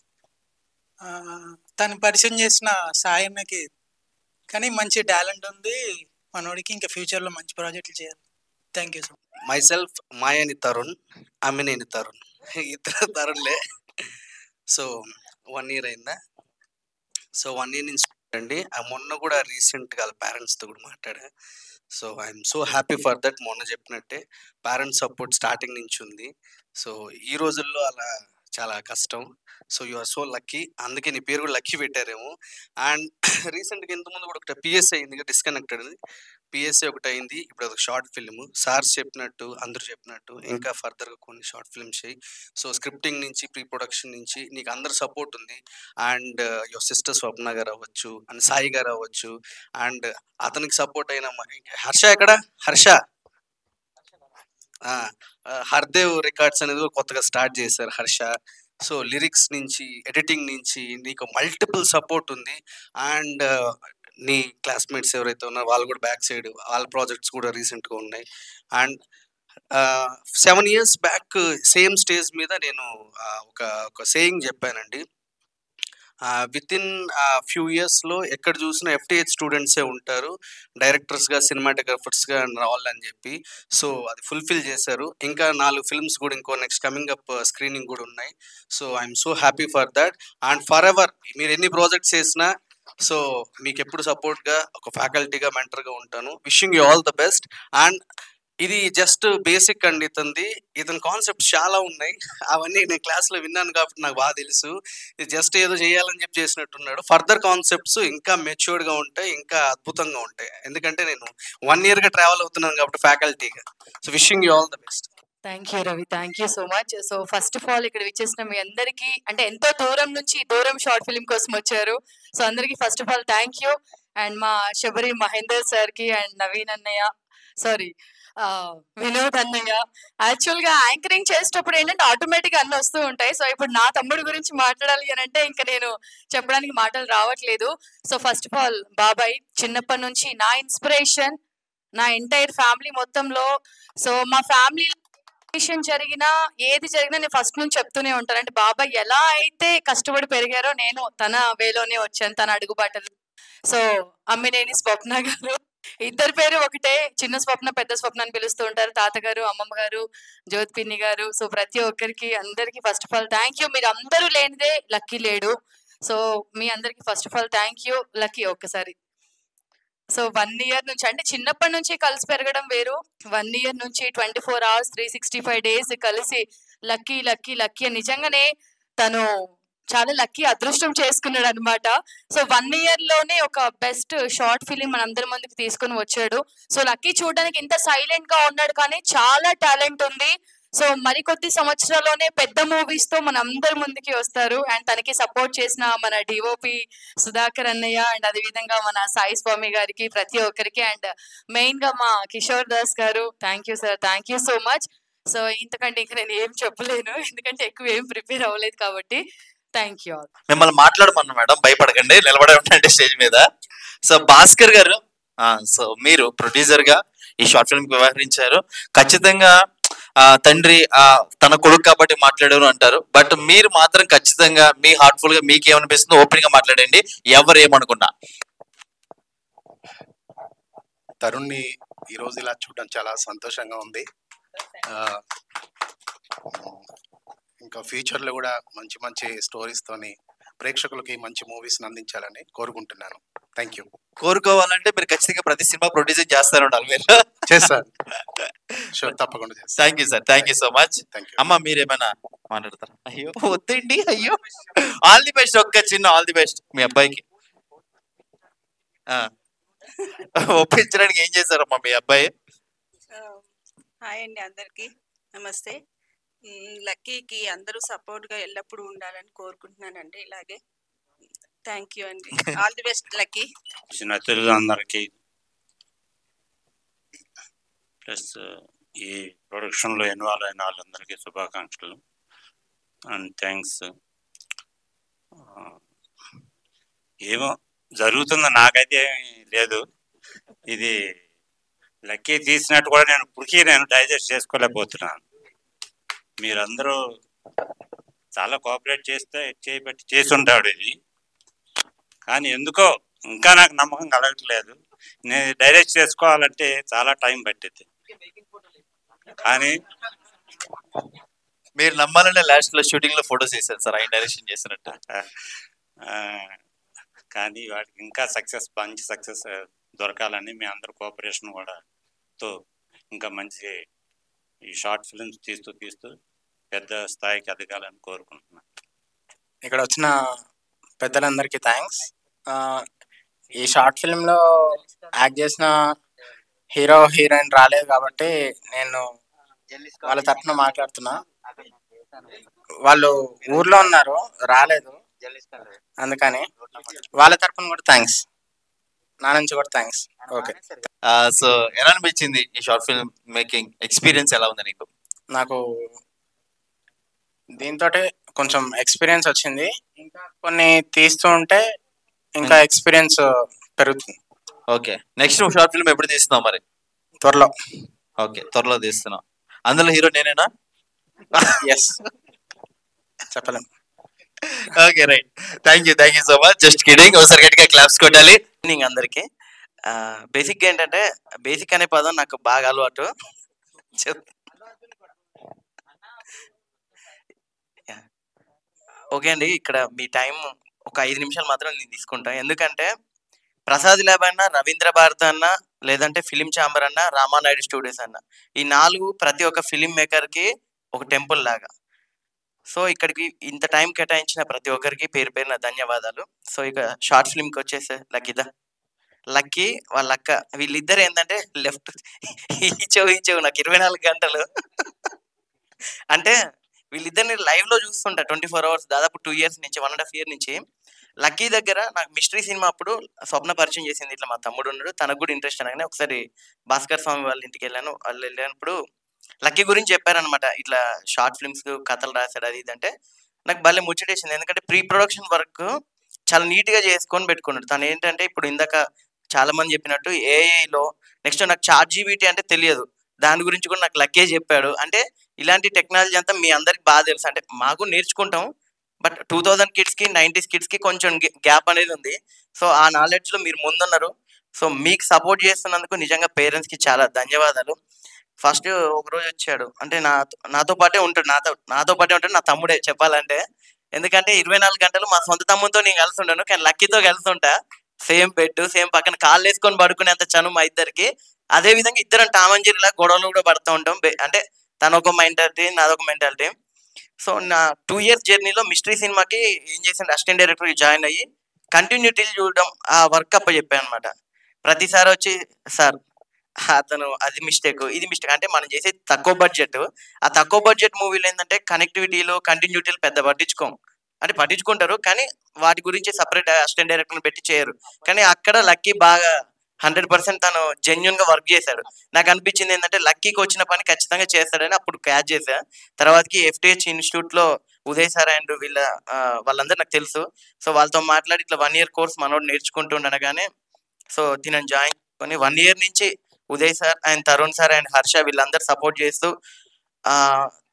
తను పరిచయం చేసిన సాయన్నకి కానీ మంచి టాలెంట్ ఉంది మనోడికి, ఇంకా ఫ్యూచర్లో మంచి ప్రాజెక్టులు చేయాలి. Thank you so much. Myself మాయని తరుణ్, అమ్మినేని తరుణ్, ఇద్దరు తరుణ్లే. సో వన్ ఇయర్ అయిందా? సో వన్ ఇయర్ నుంచి అండి. మొన్న కూడా రీసెంట్గా వాళ్ళ పేరెంట్స్తో కూడా మాట్లాడా. So I'm so happy for that. మొన్న చెప్పినట్టే పేరెంట్స్ సపోర్ట్ స్టార్టింగ్ నుంచి ఉంది. సో ఈ రోజుల్లో అలా చాలా కష్టం. So you are so lucky, అందుకే నీ పేరు కూడా లక్కీ పెట్టారేమో. అండ్ రీసెంట్గా ఇంతకుముందు కూడా ఒకటి పిఎస్ఏ అయింది, డిస్కనెక్టెడ్. పిఎస్ఏ ఒకటి అయింది, ఇప్పుడు ఒక షార్ట్ ఫిల్మ్. సార్స్ చెప్పినట్టు అందరూ చెప్పినట్టు ఇంకా ఫర్దర్గా కొన్ని షార్ట్ ఫిల్మ్స్ చేయి. సో స్క్రిప్టింగ్ నుంచి ప్రీ ప్రొడక్షన్ నుంచి నీకు అందరు సపోర్ట్ ఉంది. అండ్ యువర్ సిస్టర్ స్వప్న గారు అవ్వచ్చు, అండ్ సాయి గారు అవ్వచ్చు, అండ్ అతనికి సపోర్ట్ అయిన హర్ష. ఎక్కడ హర్ష? హర్దేవ్ రికార్డ్స్ అనేది కూడా కొత్తగా స్టార్ట్ చేశారు హర్ష. సో లిరిక్స్ నుంచి ఎడిటింగ్ నుంచి నీకు మల్టిపుల్ సపోర్ట్ ఉంది. అండ్ నీ క్లాస్మేట్స్ ఎవరైతే ఉన్నారో వాళ్ళు కూడా బ్యాక్ సైడ్ వాళ్ళ ప్రాజెక్ట్స్ కూడా రీసెంట్గా ఉన్నాయి. And seven years back same stage మీద నేను ఒక ఒక సేయింగ్ చెప్పానండి, విత్ ఇన్ ఫ్యూ ఇయర్స్లో ఎక్కడ చూసినా ఎఫ్టీహెచ్ స్టూడెంట్సే ఉంటారు డైరెక్టర్స్గా, సినిమాటోగ్రాఫర్స్గా రావాలని చెప్పి. సో అది ఫుల్ఫిల్ చేశారు. ఇంకా నాలుగు ఫిల్మ్స్ కూడా ఇంకో నెక్స్ట్ కమింగ్ అప్ స్క్రీనింగ్ కూడా ఉన్నాయి. So I'm so happy for that. And forever మీరు ఎన్ని ప్రాజెక్ట్స్ చేసినా సో మీకు ఎప్పుడు సపోర్ట్గా ఒక ఫ్యాకల్టీగా మెంటర్గా ఉంటాను. Wishing you all the best. And ఇది జస్ట్ బేసిక్ అండి ఇతంది. ఇతని కాన్సెప్ట్స్ చాలా ఉన్నాయి, అవన్నీ నేను క్లాస్లో విన్నాను కాబట్టి నాకు బాగా తెలుసు. ఇది జస్ట్ ఏదో చేయాలని చెప్పి చేసినట్టున్నాడు. ఫర్దర్ కాన్సెప్ట్స్ ఇంకా మెచ్యూర్డ్గా ఉంటాయి, ఇంకా అద్భుతంగా ఉంటాయి. ఎందుకంటే నేను వన్ ఇయర్గా ట్రావెల్ అవుతున్నాను కాబట్టి ఫ్యాకల్టీగా. So wishing you all the best. Thank you Ravi, thank you so much. So first of all ఇక్కడ విచ్చేసిన మీ అందరికీ, అంటే ఎంతో దూరం నుంచి దూరం షార్ట్ ఫిల్మ్ కోసం వచ్చారు. సో అందరికీ first of all thank you. And మా శబరి మహేందర్ సార్కి అండ్ నవీన్ అన్నయ్య, సారీ వినోద్ అన్నయ్య. యాక్చువల్ గా యాంకరింగ్ చేసేటప్పుడు ఏంటంటే ఆటోమేటిక్ అన్ని వస్తూ ఉంటాయి. సో ఇప్పుడు నా తమ్ముడు గురించి మాట్లాడాలి అని అంటే ఇంకా నేను చెప్పడానికి మాటలు రావట్లేదు. సో ఫస్ట్ ఆఫ్ ఆల్ బాబాయ్ చిన్నప్పటి నుంచి నా ఇన్స్పిరేషన్, నా ఎంటైర్ ఫ్యామిలీ మొత్తంలో. సో మా ఫ్యామిలీ జరిగినా ఏది జరిగినా నేను ఫస్ట్ నుంచి చెప్తూనే ఉంటాను, అంటే బాబాయ్ ఎలా అయితే కష్టపడి పెరిగారో నేను తన వేలోనే వచ్చాను, తన అడుగుబాటలు. సో అమ్మినేని స్వప్న గారు, ఇద్దరు పేరు ఒకటే, చిన్న స్వప్న పెద్ద స్వప్న అని పిలుస్తూ ఉంటారు. తాతగారు, అమ్మమ్మ గారు, జ్యోతి పిన్ని గారు. సో ప్రతి ఒక్కరికి అందరికి first of all thank you. మీరు అందరూ లేనిదే లక్కీ లేడు. సో మీ అందరికి first of all thank you. Lucky ఒక్కసారి. సో వన్ ఇయర్ నుంచి అంటే చిన్నప్పటి నుంచి కలిసి పెరగడం వేరు, వన్ ఇయర్ నుంచి twenty four hours three sixty five days కలిసి లక్కీ లక్కీ లక్కీ నిజంగానే తను చాలా లక్కీ అదృష్టం చేసుకున్నాడు అనమాట. సో వన్ ఇయర్ లోనే ఒక బెస్ట్ షార్ట్ ఫిలిం మన అందరి ముందుకు తీసుకుని వచ్చాడు. సో లక్కీ చూడడానికి ఇంత సైలెంట్ గా ఉన్నాడు కానీ చాలా టాలెంట్ ఉంది. సో మరికొద్ది సంవత్సరాల్లోనే పెద్ద మూవీస్ తో మన అందరి ముందుకి వస్తారు. అండ్ తనకి సపోర్ట్ చేసిన మన డిఓపి సుధాకర్ అన్నయ్య, అండ్ అదే విధంగా మన సాయి స్వామి గారికి, ప్రతి ఒక్కరికి, అండ్ మెయిన్ గా మా Kishore Das garu, thank you sir, thank you so much. So ఇంతకంటే ఇంకా నేను ఏం చెప్పలేను, ఎందుకంటే ఎక్కువ ఏం ప్రిపేర్ అవ్వలేదు కాబట్టి. Thank you all. మిమ్మల్ని మాట్లాడమన్నా మేడం, భయపడకండి, నిలబడే ఉండండి స్టేజ్ మీద. సో భాస్కర్ గారు, సో మీరు ప్రొడ్యూసర్ గా ఈ షార్ట్ ఫిల్మ్ వ్యవహరించారు. ఖచ్చితంగా తండ్రి తన కొడుకు కాబట్టి మాట్లాడారు అంటారు, బట్ మీరు మాత్రం ఖచ్చితంగా మీ హార్ట్ఫుల్ గా మీకు ఏమనిపిస్తుందో ఓపెన్ గా మాట్లాడండి, ఎవరు ఏమనుకున్నా. తరుణ్ని ఈరోజు ఇలా చూడడం చాలా సంతోషంగా ఉంది. ఇంకా ఫ్యూచర్లో కూడా మంచి మంచి స్టోరీస్తోని ప్రేక్షకులకి మంచి మూవీస్ని అందించాలని కోరుకుంటున్నాను. Thank you. కోరుకోవాలంటే మీరు ఖచ్చితంగా ప్రతి సినిమా ప్రొడ్యూసర్ చేస్తారు ఉండాలి మీరు. చేస్తారు. షూర్, తప్పకుండా చేస్తాను. Thank you sir, thank you so much. Thank you. అమ్మ మీరేమైనా మాట్లాడతారా? అయ్యో వద్దండి, అయ్యో. ఆల్ ది బెస్ట్, ఒక్క చిన్న ఆల్ ది బెస్ట్ మీ అబ్బాయికి. ఒప్పించడానికి ఏం చేశారమ్మా మీ అబ్బాయి? హాయ్ అండి అందరికి నమస్తే. లక్కీకి అందరూ సపోర్ట్ గా ఎల్లప్పుడూ ఉండాలని కోరుకుంటున్నానండి. ఇలాగే థ్యాంక్ యూ అండి. All the best Lucky. చిన్నతల్లి అందరికి ప్లస్ ఈ ప్రొడక్షన్ లో ఇన్వాల్వ్ అయిన వాళ్ళందరికీ శుభాకాంక్షలు అండ్ థ్యాంక్స్. ఏమో జరుగుతుందో నాకైతే లేదు. ఇది లక్కీ తీసినట్టు కూడా నేను ఇప్పటికీ నేను డైజెస్ట్ చేసుకోలేకపోతున్నాను. మీరందరూ చాలా కోఆపరేట్ చేస్తే చేయబట్టి చేసి ఉంటాడు ఇది, కానీ ఎందుకో ఇంకా నాకు నమ్మకం కలగట్లేదు. నేను డైరెక్ట్ చేసుకోవాలంటే చాలా టైం పట్టింది. కానీ మీరు నమ్మాలంటే లాస్ట్ లో షూటింగ్ లో ఫోటోస్ వేసారు సార్ ఆయన డైరెక్షన్ చేసినట్టు. కానీ వాటికి ఇంకా సక్సెస్ మంచి సక్సెస్ దొరకాలని మీ అందరు కోఆపరేషన్ కూడా తో ఇంకా మంచి ఈ షార్ట్ ఫిల్మ్స్ తీస్తూ తీస్తూ పెద్ద స్థాయికి ఎదగాలని కోరుకుంటున్నాను. ఇక్కడ వచ్చిన పెద్దలందరికీ థ్యాంక్స్. ఈ షార్ట్ ఫిల్మ్లో యాక్ట్ చేసిన హీరో హీరోయిన్ రాలేదు కాబట్టి నేను వాళ్ళ తరఫున మాట్లాడుతున్నా. వాళ్ళు ఊర్లో ఉన్నారు, రాలేదు, అందుకని వాళ్ళ తరఫున కూడా థ్యాంక్స్, నా నుంచి కూడా థ్యాంక్స్. ఓకే. సో ఎలా అనిపించింది ఈ షార్ట్ ఫిల్మ్ మేకింగ్ ఎక్స్పీరియన్స్? ఎలా ఉంది నీకు? నాకు దీంతో కొంచెం ఎక్స్పీరియన్స్ వచ్చింది. ఇంకా కొన్ని తీస్తూ ఉంటే ఇంకా ఎక్స్పీరియన్స్ పెరుగుతుంది. ఓకే. నెక్స్ట్ షార్ట్ ఫిల్మ్ ఎప్పుడు తీస్తున్నావు మరి? త్వరలో. ఓకే, త్వరలో తీస్తున్నావు. అందులో హీరో నేనేనా? ఎస్, చెప్పలేం. Okay right, thank you thank you so much. Just kidding. ఒకసారి గట్టిగా క్లాప్స్ కొట్టాలి. అందరికి బేసిక్ ఏంటంటే, బేసిక్ అనే పదం నాకు బాగా అలవాటు. ఓకే అండి, ఇక్కడ మీ టైం ఒక ఐదు నిమిషాలు మాత్రం నేను తీసుకుంటా. ఎందుకంటే ప్రసాద్ ల్యాబ్ అన్న, రవీంద్ర భారత్ అన్న, లేదంటే ఫిలిం ఛాంబర్ అన్న, రామానాయుడు స్టూడియోస్ అన్న, ఈ నాలుగు ప్రతి ఒక్క ఫిలిం మేకర్కి ఒక టెంపుల్ లాగా. సో ఇక్కడికి ఇంత టైం కేటాయించిన ప్రతి ఒక్కరికి పేరు పేరున ధన్యవాదాలు. సో ఇక షార్ట్ ఫిల్మ్కి వచ్చేసే లక్కీదా, లక్కీ వాళ్ళ అక్క, వీళ్ళిద్దరు ఏంటంటే లెఫ్ట్ ఈచవు ఈచవు నాకు ఇరవై నాలుగు గంటలు అంటే వీళ్ళిద్దరిని లైవ్ లో చూస్తుంటా ట్వంటీ ఫోర్ అవర్స్ దాదాపు టూ ఇయర్స్ నుంచి, వన్ అండ్ హాఫ్ ఇయర్ నుంచి. లక్కీ దగ్గర నాకు మిస్టరీ సినిమా అప్పుడు స్వప్న పరిచయం చేసింది. ఇట్లా మా తమ్ముడు ఉన్నాడు, తనకు కూడా ఇంట్రెస్ట్ అనగానే ఒకసారి భాస్కర్ స్వామి వాళ్ళ ఇంటికి వెళ్ళాను. వాళ్ళు వెళ్ళినప్పుడు లక్కీ గురించి చెప్పారనమాట, ఇట్లా షార్ట్ ఫిల్మ్స్ కథలు రాశాడు అది ఇది అంటే నాకు భలే ముచ్చటేసింది. ఎందుకంటే ప్రీ ప్రొడక్షన్ వర్క్ చాలా నీట్ గా చేసుకొని పెట్టుకున్నాడు. తను ఏంటంటే ఇప్పుడు ఇందాక చాలా మంది చెప్పినట్టు ఏఐలో నెక్స్ట్ నాకు చాట్ జీబీటీ అంటే తెలియదు, దాని గురించి కూడా నాకు లక్కీ చెప్పాడు. అంటే ఇలాంటి టెక్నాలజీ అంతా మీ అందరికి బాగా తెలుసు, అంటే మాకు నేర్చుకుంటాం. బట్ టూ థౌజండ్ కిడ్స్ కి నైన్టీస్ కిడ్స్ కి కొంచెం గ్యాప్ అనేది ఉంది. సో ఆ నాలెడ్జ్ లో మీరు ముందున్నారు. సో మీకు సపోర్ట్ చేస్తున్నందుకు నిజంగా పేరెంట్స్ కి చాలా ధన్యవాదాలు. ఫస్ట్ ఒక రోజు వచ్చాడు, అంటే నా నాతో పాటే ఉంటాడు, నాతో నాతో పాటే ఉంటాడు నా తమ్ముడే చెప్పాలంటే. ఎందుకంటే ఇరవై నాలుగు గంటలు మా సొంత తమ్ముతో నేను కలిసి ఉంటాను, కానీ లక్కీతో కలిసి ఉంటా. సేమ్ బెడ్, సేమ్ పక్కన కాళ్ళు వేసుకొని పడుకునేంత చను మా ఇద్దరికి. అదే విధంగా ఇద్దరం టామంజీలా గొడవలు కూడా పడుతూ ఉంటాం. అంటే తన ఒక మెంటాలిటీ, నాదొక మెంటాలిటీ. సో నా టూ ఇయర్స్ జర్నీలో మిస్టరీ సినిమాకి ఏం చేసిండు, అసిస్టెంట్ డైరెక్టర్ జాయిన్ అయ్యి కంటిన్యూటీ చూడడం, ఆ వర్క్ అప్ప చెప్పాను అనమాట. ప్రతిసారి వచ్చి సార్ అతను అది మిస్టేక్, ఇది మిస్టేక్, అంటే మనం చేసే తక్కువ బడ్జెట్. ఆ తక్కువ బడ్జెట్ మూవీలు ఏంటంటే కనెక్టివిటీలో కంటిన్యూటీలు పెద్ద పట్టించుకోం, అంటే పట్టించుకుంటారు కానీ వాటి గురించి సపరేట్ అసిస్టెంట్ డైరెక్టర్ పెట్టి చేయరు. కానీ అక్కడ లక్కీ బాగా హండ్రెడ్ పర్సెంట్ తను జెన్యున్ గా వర్క్ చేశాడు. నాకు అనిపించింది ఏంటంటే లక్కీకి వచ్చిన పని ఖచ్చితంగా చేస్తాడని అప్పుడు క్యాచ్ చేశా. తర్వాతకి ఎఫ్టిహెచ్ ఇన్స్టిట్యూట్ లో ఉదయ్ సార్ అండ్ వీళ్ళ వాళ్ళందరూ నాకు తెలుసు. సో వాళ్ళతో మాట్లాడి ఇట్లా వన్ ఇయర్ కోర్స్ మనోడు నేర్చుకుంటుండగానే సో దీనిని జాయిన్ కొని వన్ ఇయర్ నుంచి Uday sir and Tarun sir and Harsha వీళ్ళందరూ సపోర్ట్ చేస్తూ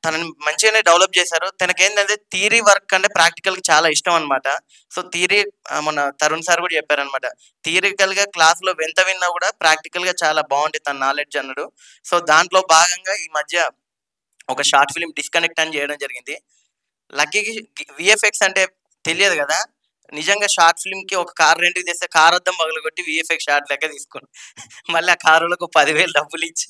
తనని మంచిగానే డెవలప్ చేశారు. తనకి ఏంటంటే థియరీ వర్క్ అంటే ప్రాక్టికల్ చాలా ఇష్టం అనమాట. సో థియరీ మన తరుణ్ సార్ కూడా చెప్పారనమాట, థియరికల్ గా క్లాస్ లో ఎంత విన్నా కూడా ప్రాక్టికల్ గా చాలా బాగుంది తన నాలెడ్జ్ అన్నాడు. సో దాంట్లో భాగంగా ఈ మధ్య ఒక షార్ట్ ఫిలిం డిస్కనెక్ట్ అని చేయడం జరిగింది. లక్కీకి విఎఫ్ఎక్స్ అంటే తెలియదు కదా, నిజంగా షార్ట్ ఫిల్మ్ కి ఒక కార్ రెంట్కి తెస్తే కార్ అద్దం పగలగొట్టి విఎఫ్ఎక్స్ షార్ట్ లెక్క తీసుకుని మళ్ళీ ఆ కారులకు పదివేలు డబ్బులు ఇచ్చి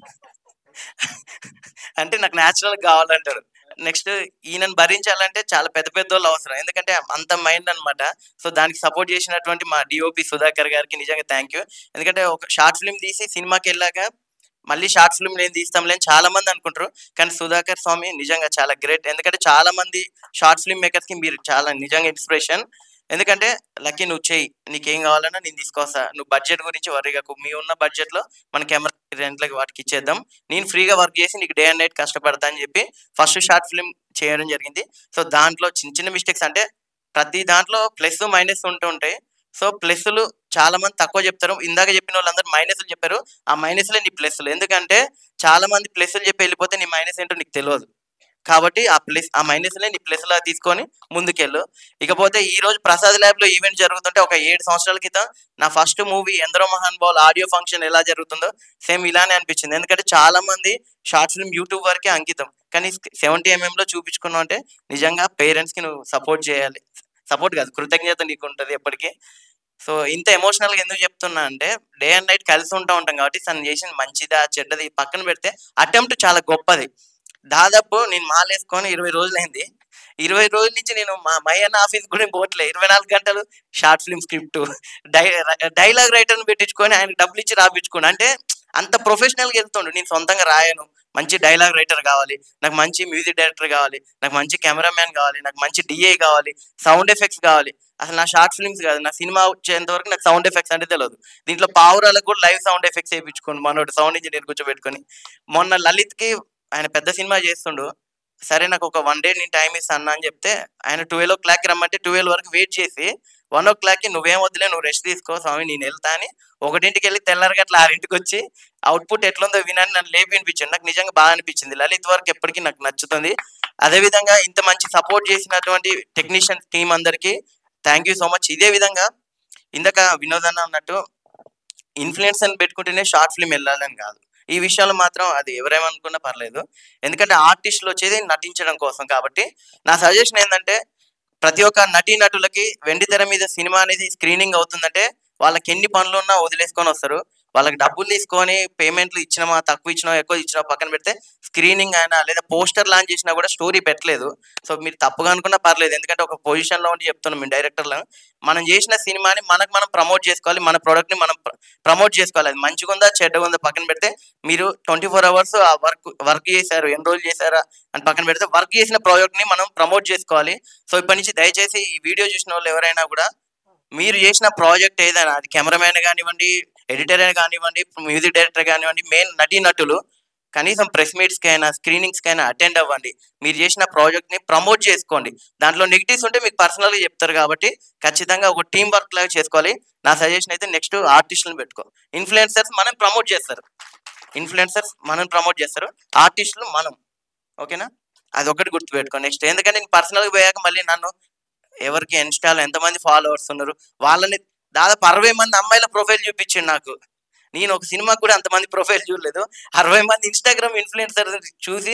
అంటే నాకు న్యాచురల్ కావాలంటారు. నెక్స్ట్ ఈయనను భరించాలంటే చాలా పెద్ద పెద్ద వాళ్ళు అవసరం, ఎందుకంటే అంత మైండ్ అనమాట. సో దానికి సపోర్ట్ చేసినటువంటి మా డిఓపి సుధాకర్ గారికి నిజంగా థ్యాంక్ యూ. ఎందుకంటే ఒక షార్ట్ ఫిల్మ్ తీసి సినిమాకి వెళ్ళాక మళ్ళీ షార్ట్ ఫిల్మ్ నేను తీస్తాంలేని చాలా మంది అనుకుంటారు, కానీ సుధాకర్ స్వామి నిజంగా చాలా గ్రేట్. ఎందుకంటే చాలా మంది షార్ట్ ఫిల్మ్ మేకర్స్ కి మీరు చాలా నిజంగా ఇన్స్పిరేషన్. ఎందుకంటే లక్కీ నువ్వు చెయ్యి, నీకేం కావాలన్నా నేను తీసుకొస్తా, నువ్వు బడ్జెట్ గురించి వర్రీగాకు, మీ ఉన్న బడ్జెట్ లో మన కెమెరా రెంట్లకి వాటికి ఇచ్చేద్దాం, నేను ఫ్రీగా వర్క్ చేసి నీకు డే అండ్ నైట్ కష్టపడతా అని చెప్పి ఫస్ట్ షార్ట్ ఫిల్మ్ చేయడం జరిగింది. సో దాంట్లో చిన్న చిన్న మిస్టేక్స్ అంటే ప్రతి దాంట్లో ప్లస్ మైనస్ ఉంటూ ఉంటాయి. సో ప్లస్లు చాలా మంది తక్కువ చెప్తారు, ఇందాక చెప్పిన వాళ్ళందరూ మైనస్లు చెప్పారు, ఆ మైనస్లే నీ ప్లస్లు. ఎందుకంటే చాలా మంది ప్లస్లు చెప్పి వెళ్ళిపోతే నీ మైనస్ ఏంటో నీకు తెలియదు, కాబట్టి ఆ ప్లస్ ఆ మైనస్లే నీ ప్లస్ లా తీసుకొని ముందుకెళ్ళు. ఇకపోతే ఈ రోజు ప్రసాద్ ల్యాబ్ లో ఈవెంట్ జరుగుతుంటే ఒక ఏడు సంవత్సరాల క్రితం నా ఫస్ట్ మూవీ ఎందరో మహాన్ బాల్ ఆడియో ఫంక్షన్ ఎలా జరుగుతుందో సేమ్ ఇలానే అనిపించింది. ఎందుకంటే చాలా మంది షార్ట్ ఫిల్మ్ యూట్యూబ్ వరకే అంకితం, కానీ సెవెంటీ ఎంఎం లో చూపించుకున్నావు అంటే నిజంగా పేరెంట్స్ కి నువ్వు సపోర్ట్ చేయాలి. సపోర్ట్ కాదు, కృతజ్ఞత నీకు ఉంటుంది ఎప్పటికీ. సో ఇంత ఎమోషనల్ గా ఎందుకు చెప్తున్నా అంటే డే అండ్ నైట్ కలిసి ఉంటా ఉంటాం కాబట్టి తను చేసిన మంచిదా చెడ్డది పక్కన పెడితే అటెంప్ట్ చాలా గొప్పది. దాదాపు నేను మాలేసుకొని ఇరవై రోజులైంది, ఇరవై రోజుల నుంచి నేను మా మయ్యన్న ఆఫీస్ కూడా పోవట్లే, ఇరవై నాలుగు గంటలు షార్ట్ ఫిల్మ్ స్క్రిప్ట్ డై డైలాగ్ రైటర్ని పెట్టించుకొని ఆయన డబ్బులు ఇచ్చి రాపించుకోండి. అంటే అంత ప్రొఫెషనల్గా వెళ్తుండు. నేను సొంతంగా రాయను, మంచి డైలాగ్ రైటర్ కావాలి, నాకు మంచి మ్యూజిక్ డైరెక్టర్ కావాలి, నాకు మంచి కెమెరామ్యాన్ కావాలి, నాకు మంచి డిఏ కావాలి, సౌండ్ ఎఫెక్ట్స్ కావాలి. అసలు నా షార్ట్ ఫిల్మ్స్ కాదు, నా సినిమా వచ్చేంత వరకు నాకు సౌండ్ ఎఫెక్ట్స్ అంటే తెలియదు. దీంట్లో పావురాలకు కూడా లైవ్ సౌండ్ ఎఫెక్ట్స్ వేయించుకోండి, మనోడు సౌండ్ ఇంజనీర్ కూర్చోబెట్టుకొని. మొన్న లలిత్కి ఆయన పెద్ద సినిమా చేస్తుండు, సరే నాకు ఒక వన్ డే నేను టైం ఇస్తాను అని చెప్తే ఆయన ట్వెల్వ్ ఓ క్లాక్ రమ్మంటే ట్వెల్వ్ వరకు వెయిట్ చేసి వన్ ఓ క్లాక్కి నువ్వేం వద్దులే నువ్వు రెస్ట్ తీసుకో స్వామి నేను వెళ్తా అని ఒకటింటికి వెళ్ళి తెల్లారగా అట్లా ఆరింటికి వచ్చి అవుట్పుట్ ఎట్లుందో వినని నన్ను లేపి వినిపించింది. నాకు నిజంగా బాగా అనిపించింది. లలిత్ వర్క్ ఎప్పటికీ నాకు నచ్చుతుంది. అదేవిధంగా ఇంత మంచి సపోర్ట్ చేసినటువంటి టెక్నీషియన్ టీం అందరికీ థ్యాంక్ యూ సో మచ్. ఇదే విధంగా ఇందాక వినోద్ అన్న అన్నట్టు ఇన్ఫ్లుయెన్సర్ని పెట్టుకుంటేనే షార్ట్ ఫిల్మ్ వెళ్ళాలని కాదు, ఈ విషయంలో మాత్రం అది ఎవరేమనుకున్నా పర్లేదు, ఎందుకంటే ఆర్టిస్టులు వచ్చేది నటించడం కోసం. కాబట్టి నా సజెషన్ ఏంటంటే ప్రతి ఒక్క నటీనటులకి వెండి తెర మీద సినిమా అనేది స్క్రీనింగ్ అవుతుందంటే వాళ్ళకి ఎన్ని పనులు ఉన్నా వదిలేసుకొని వస్తారు. వాళ్ళకి డబ్బులు తీసుకొని పేమెంట్లు ఇచ్చినామా తక్కువ ఇచ్చినా ఎక్కువ ఇచ్చినా పక్కన పెడితే స్క్రీనింగ్ అయినా లేదా పోస్టర్ లాంచ్ చేసినా కూడా స్టోరీ పెట్టలేదు. సో మీరు తప్పుగా అనుకున్నా పర్లేదు, ఎందుకంటే ఒక పొజిషన్లో ఉండి చెప్తున్నాం మేము డైరెక్టర్లను, మనం చేసిన సినిమాని మనకు మనం ప్రమోట్ చేసుకోవాలి, మన ప్రోడక్ట్ని మనం ప్రమోట్ చేసుకోవాలి. అది మంచిగా ఉందా చెడ్డగా ఉందా పక్కన పెడితే మీరు ట్వంటీ ఫోర్ అవర్స్ ఆ వర్క్ వర్క్ చేశారు ఎన్ని రోజులు చేశారా అని పక్కన పెడితే వర్క్ చేసిన ప్రాజెక్ట్ని మనం ప్రమోట్ చేసుకోవాలి. సో ఇప్పటి నుంచి దయచేసి ఈ వీడియో చూసిన వాళ్ళు ఎవరైనా కూడా మీరు చేసిన ప్రాజెక్ట్ ఏదైనా అది కెమెరామ్యాన్ కానివ్వండి, ఎడిటర్ కానివ్వండి, మ్యూజిక్ డైరెక్టర్ కానివ్వండి, మెయిన్ నటీనటులు కనీసం ప్రెస్ మీట్స్కి అయినా స్క్రీనింగ్స్కి అయినా అటెండ్ అవ్వండి. మీరు చేసిన ప్రాజెక్ట్ని ప్రమోట్ చేసుకోండి. దాంట్లో నెగిటివ్స్ ఉంటే మీకు పర్సనల్గా చెప్తారు కాబట్టి ఖచ్చితంగా ఒక టీం వర్క్ లాగా చేసుకోవాలి. నా సజెషన్ అయితే నెక్స్ట్ ఆర్టిస్టులను పెట్టుకో. ఇన్ఫ్లుయెన్సర్స్ మనం ప్రమోట్ చేస్తారు, ఇన్ఫ్లుయెన్సర్స్ మనం ప్రమోట్ చేస్తారు, ఆర్టిస్టులు మనం. ఓకేనా, అది ఒకటి గుర్తుపెట్టుకో. నెక్స్ట్ ఎందుకంటే నేను పర్సనల్గా పోయాక మళ్ళీ నన్ను ఎవరికి ఇన్స్టాలో ఎంతమంది ఫాలోవర్స్ ఉన్నారు వాళ్ళని దాదాపు అరవై మంది అమ్మాయిల ప్రొఫైల్ చూపించిండు నాకు. నేను ఒక సినిమా కూడా అంతమంది ప్రొఫైల్ చూడలేదు, అరవై మంది ఇన్స్టాగ్రామ్ ఇన్ఫ్లుయెన్సర్ చూసి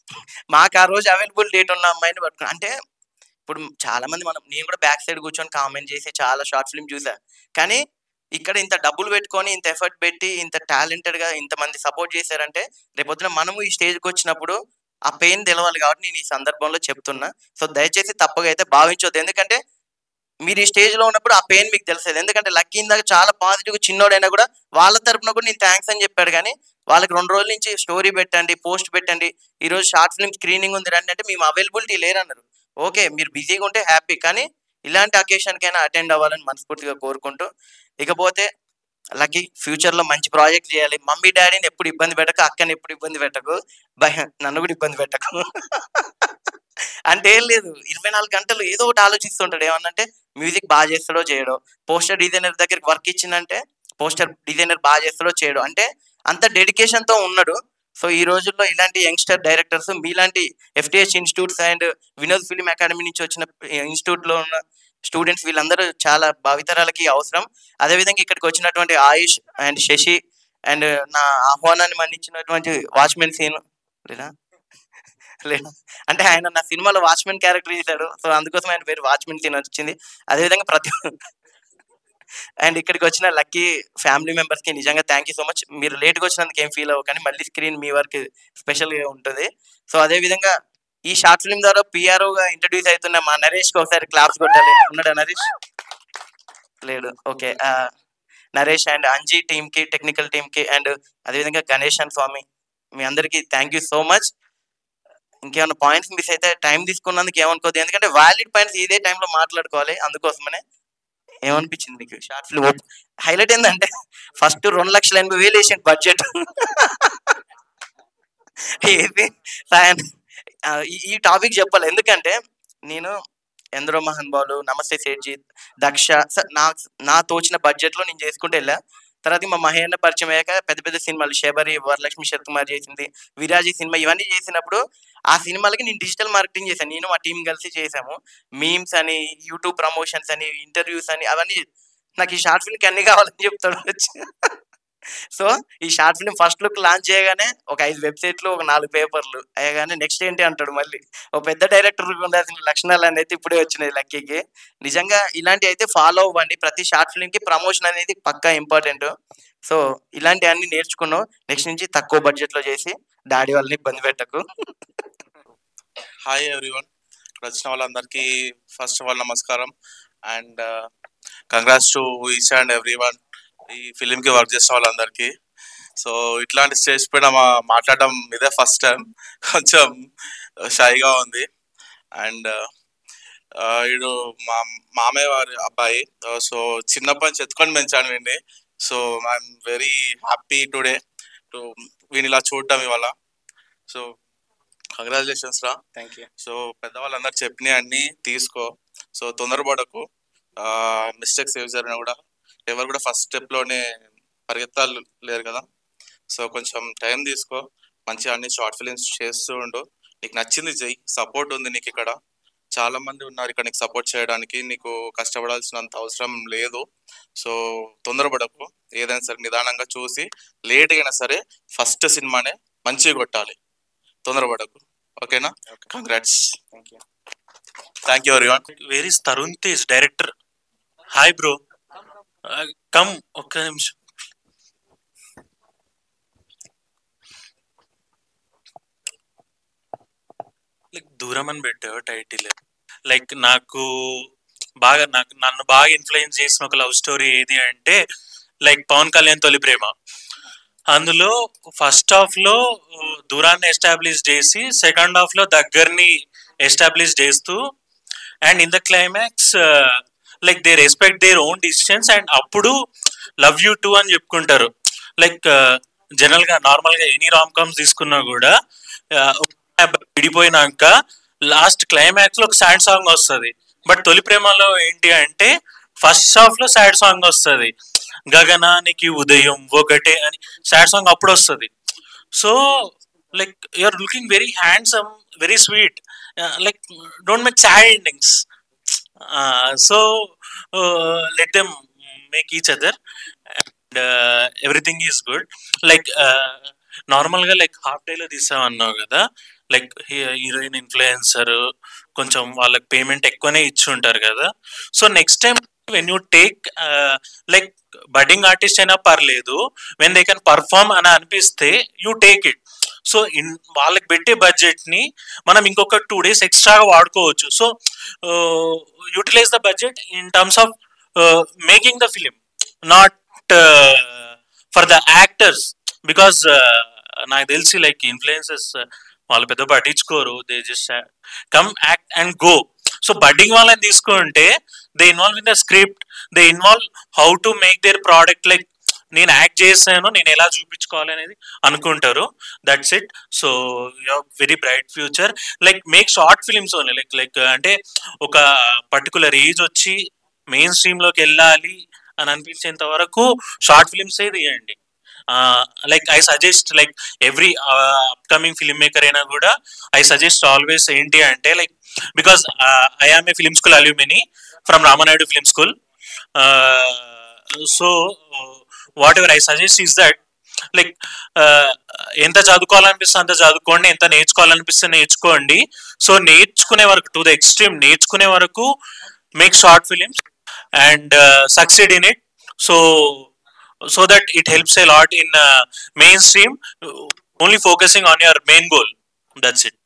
మాకు ఆ రోజు అవైలబుల్ డేట్ ఉన్న అమ్మాయిని పట్టుకుని. అంటే ఇప్పుడు చాలా మంది మనం నేను కూడా బ్యాక్ సైడ్ కూర్చొని కామెంట్ చేసి చాలా షార్ట్ ఫిల్మ్ చూసా, కానీ ఇక్కడ ఇంత డబ్బులు పెట్టుకొని ఇంత ఎఫర్ట్ పెట్టి ఇంత టాలెంటెడ్గా ఇంతమంది సపోర్ట్ చేశారంటే రేపొద్దున మనము ఈ స్టేజ్కి వచ్చినప్పుడు ఆ పెయిన్ తెలవాలి. కాబట్టి నేను ఈ సందర్భంలో చెప్తున్నా. సో దయచేసి తప్పుగా అయితే భావించవద్దు, ఎందుకంటే మీరు ఈ స్టేజ్లో ఉన్నప్పుడు ఆ పెయిన్ మీకు తెలిసేది. ఎందుకంటే లక్కీ ఇందాక చాలా పాజిటివ్ చిన్నోడైనా కూడా వాళ్ళ తరపున కూడా నేను థ్యాంక్స్ అని చెప్పాడు, కానీ వాళ్ళకి రెండు రోజుల నుంచి స్టోరీ పెట్టండి పోస్ట్ పెట్టండి ఈరోజు షార్ట్ ఫిల్మ్ స్క్రీనింగ్ ఉంది రండి అంటే మేము అవైలబిలిటీ లేరన్నారు. ఓకే మీరు బిజీగా ఉంటే హ్యాపీ, కానీ ఇలాంటి అకేషన్కైనా అటెండ్ అవ్వాలని మనస్ఫూర్తిగా కోరుకుంటూ ఇకపోతే లక్కీ ఫ్యూచర్లో మంచి ప్రాజెక్ట్ చేయాలి. మమ్మీ డాడీని ఎప్పుడు ఇబ్బంది పెట్టకు, అక్కని ఎప్పుడు ఇబ్బంది పెట్టకు, భయం నన్ను కూడా ఇబ్బంది పెట్టకు. అంటే ఏం లేదు, ఇరవై నాలుగు గంటలు ఏదో ఒకటి ఆలోచిస్తుంటాడు. ఏమన్నంటే మ్యూజిక్ బాగా చేస్తాడో చేయడో, పోస్టర్ డిజైనర్ దగ్గరికి వర్క్ ఇచ్చిందంటే పోస్టర్ డిజైనర్ బాగా చేస్తాడో చేయడో, అంటే అంత డెడికేషన్తో ఉన్నాడు. సో ఈ రోజుల్లో ఇలాంటి యంగ్స్టర్ డైరెక్టర్స్ మీలాంటి FTS institutes and Vinod film academy నుంచి వచ్చిన ఇన్స్టిట్యూట్లో ఉన్న స్టూడెంట్స్ వీళ్ళందరూ చాలా భావితరాలకి అవసరం. అదేవిధంగా ఇక్కడికి వచ్చినటువంటి ఆయుష్ అండ్ శశి అండ్ నా ఆహ్వానాన్ని మన్నించినటువంటి వాచ్మెన్ సీన్ లేదా లేదా అంటే ఆయన నా సినిమాలో వాచ్మెన్ క్యారెక్టర్ చేశాడు, సో అందుకోసం ఆయన పేరు వాచ్మెన్ సీన్ వచ్చింది. అదేవిధంగా ప్రతి అండ్ ఇక్కడికి వచ్చిన లక్కీ ఫ్యామిలీ మెంబర్స్కి నిజంగా థ్యాంక్ యూ సో మచ్. మీరు లేట్గా వచ్చినందుకు ఏం ఫీల్ అవ్వకండి, మళ్ళీ స్క్రీన్ మీ వరకు స్పెషల్గా ఉంటుంది. సో అదేవిధంగా ఈ షార్ట్ ఫిల్మ్ ద్వారా పిఆర్ఓగా ఇంట్రడ్యూస్ అవుతున్న మా నరేష్కి ఒకసారి క్లాప్స్ కొట్టాలి. ఉన్నాడా నరేష్? లేడు. ఓకే, నరేష్ అండ్ అంజీ టీమ్కి, టెక్నికల్ టీమ్కి అండ్ అదేవిధంగా గణేష్ అండ్ స్వామి మీ అందరికీ థ్యాంక్ యూ సో మచ్. ఇంకేమైనా పాయింట్స్ మిస్ అయితే టైం తీసుకున్నందుకు ఏమనుకోద్దు, ఎందుకంటే వ్యాలిడ్ పాయింట్స్ ఇదే టైంలో మాట్లాడుకోవాలి. అందుకోసమనే ఏమనిపించింది మీకు షార్ట్ ఫిల్మ్? హైలైట్ ఏంటంటే ఫస్ట్ రెండు లక్షల ఎనభై వేలు వేసిన బడ్జెట్ ఏది ఈ టాపిక్ చెప్పాలి, ఎందుకంటే నేను ఎందరో మహాన్ బాలు, నమస్తే సేట్జీత్, దక్ష సార్ నా నా తోచిన బడ్జెట్లో నేను చేసుకుంటూ వెళ్ళా. తర్వాత మా మహేంద్ర పరిచయం అయ్యాక పెద్ద పెద్ద సినిమాలు శబరి, వరలక్ష్మి శరత్ కుమార్ చేసింది, విరాజీ సినిమా ఇవన్నీ చేసినప్పుడు ఆ సినిమాలకి నేను డిజిటల్ మార్కెటింగ్ చేశాను. నేను మా టీం కలిసి చేసాము. మీమ్స్ అని, యూట్యూబ్ ప్రమోషన్స్ అని, ఇంటర్వ్యూస్ అని, అవన్నీ. నాకు ఈ షార్ట్ ఫిల్మ్కి అన్ని కావాలని చెప్తాడు వచ్చి. సో ఈ short film first look launch చేయగానే ఒక ఐదు వెబ్సైట్లు, ఒక నాలుగు పేపర్లు అయ్యగానే నెక్స్ట్ ఏంటి అంటాడు. మళ్ళీ ఒక పెద్ద డైరెక్టర్కి ఉండాల్సిన లక్షణాలు అనేది ఇప్పుడే వచ్చినాయి లక్కీకి. నిజంగా ఇలాంటి అయితే ఫాలో అవ్వండి. ప్రతి షార్ట్ ఫిల్మ్కి ప్రమోషన్ అనేది పక్కా ఇంపార్టెంట్. సో ఇలాంటివన్నీ నేర్చుకున్నావు. నెక్స్ట్ నుంచి తక్కువ బడ్జెట్లో చేసి డాడీ వాళ్ళని ఇబ్బంది పెట్టకు. హాయ్ ఎవ్రీవన్, ఇక్కడ వచ్చిన వాళ్ళందరికీ ఫస్ట్ ఆఫ్ ఆల్ నమస్కారం and congrats to each and everyone ఈ ఫిలింకి వర్క్ చేసిన వాళ్ళందరికీ. సో ఇట్లాంటి స్టేజ్ పైన మా మాట్లాడడం ఇదే ఫస్ట్ టైం, కొంచెం షైగా ఉంది. అండ్ వీడు మా మామయ్య వారి అబ్బాయి, సో చిన్నప్పటి నుంచి ఎత్తుకొని పెంచాను వీడిని. So I'm very happy today to వీని ఇలా చూడటం ఇవాళ. సో కంగ్రాచులేషన్స్ రా. Thank you. సో పెద్దవాళ్ళందరూ చెప్పినవి అన్నీ తీసుకో. సో తొందరపడకు, మిస్టేక్స్ ఏవి జరిగినా కూడా ఎవరు కూడా ఫస్ట్ స్టెప్లోనే పరిగెత్తాలు లేరు కదా. సో కొంచెం టైం తీసుకో, మంచిగా అన్ని షార్ట్ ఫిలిమ్స్ చేస్తూ ఉండు. నీకు నచ్చింది చెయ్యి, సపోర్ట్ ఉంది నీకు. ఇక్కడ చాలా మంది ఉన్నారు ఇక్కడ నీకు సపోర్ట్ చేయడానికి, నీకు కష్టపడాల్సినంత అవసరం లేదు. సో తొందరపడకు, ఏదైనా సరే నిదానంగా చూసి లేట్ అయినా సరే ఫస్ట్ సినిమానే మంచిగా కొట్టాలి, తొందరపడకు. ఓకేనా? Congrats. Thank you. Thank you everyone. Where is Tarun Tej director? Hi bro, come ఒక్క నిమిషం. లైక్ దూరం అని పెట్టావు టైటిల్. లైక్ నాకు బాగా నాకు నన్ను బాగా ఇన్ఫ్లుయెన్స్ చేసిన ఒక లవ్ స్టోరీ ఏది అంటే లైక్ పవన్ కళ్యాణ్ తొలి ప్రేమ. అందులో ఫస్ట్ హాఫ్ లో దూరాన్ని ఎస్టాబ్లిష్ చేసి సెకండ్ హాఫ్ లో దగ్గరని ఎస్టాబ్లిష్ చేస్తూ and in the climax like they respect their own decisions and అప్పుడు లవ్ యూ టూ అని చెప్పుకుంటారు. లైక్ జనరల్ గా నార్మల్ గా ఎనీ రామ్ కామ్స్ తీసుకున్నా కూడా విడిపోయినాక లాస్ట్ క్లైమాక్స్ లో ఒక సాడ్ సాంగ్ వస్తుంది. బట్ తొలి ప్రేమలో ఏంటి అంటే ఫస్ట్ హాఫ్ లో సాడ్ సాంగ్ వస్తుంది, గగనానికి ఉదయం ఒకటే అని సాడ్ సాంగ్ అప్పుడు వస్తుంది. So like you are looking very handsome, very sweet, like don't make sad endings. So let them make each other and everything is good. Like normal గా లైక్ హాఫ్ డేలో తీసామన్నావు కదా, లైక్ హీరోయిన్ ఇన్ఫ్లుయెన్సర్ కొంచెం వాళ్ళకి పేమెంట్ ఎక్కువనే ఇచ్చి ఉంటారు కదా. So next time when you take like budding artist అయినా పర్లేదు, వెన్ దే కెన్ పర్ఫార్మ్ అని అనిపిస్తే you take it. So in వాళ్ళకి పెట్టే బడ్జెట్ ని మనం ఇంకొక టూ డేస్ ఎక్స్ట్రాగా వాడుకోవచ్చు. So utilize the budget in terms of making the film, not for the actors. Because నాకు తెలిసి లైక్ ఇన్ఫ్లుయెన్సెస్ వాళ్ళు పెద్ద పట్టించుకోరు, they just come act and go. So budding వాళ్ళని తీసుకుంటే they involve in the script, they involve how to make their product. Like నేను యాక్ట్ చేశాను, నేను ఎలా చూపించుకోవాలి అనేది అనుకుంటారు. That's it. So you have very bright future. Like make short films only. Like like అంటే ఒక పర్టికులర్ ఏజ్ వచ్చి మెయిన్ స్ట్రీమ్ లోకి వెళ్ళాలి అని అనిపించేంత వరకు షార్ట్ ఫిలిమ్సే తీయండి. Like I suggest like every upcoming filmmaker అయినా కూడా ఐ సజెస్ట్ ఆల్వేస్ ఏంటి అంటే like because I am a film school alumni from Ramanaidu film school. So whatever I suggest is that like ఎంత చదువుకోవాలనిపిస్తే అంత చదువుకోండి, ఎంత నేర్చుకోవాలనిపిస్తే నేర్చుకోండి. సో నేర్చుకునే వరకు టు ద ఎక్స్ట్రీమ్ నేర్చుకునే వరకు make short films and succeed in it. So so that it helps a lot in uh, mainstream, only focusing on your main goal. That's it.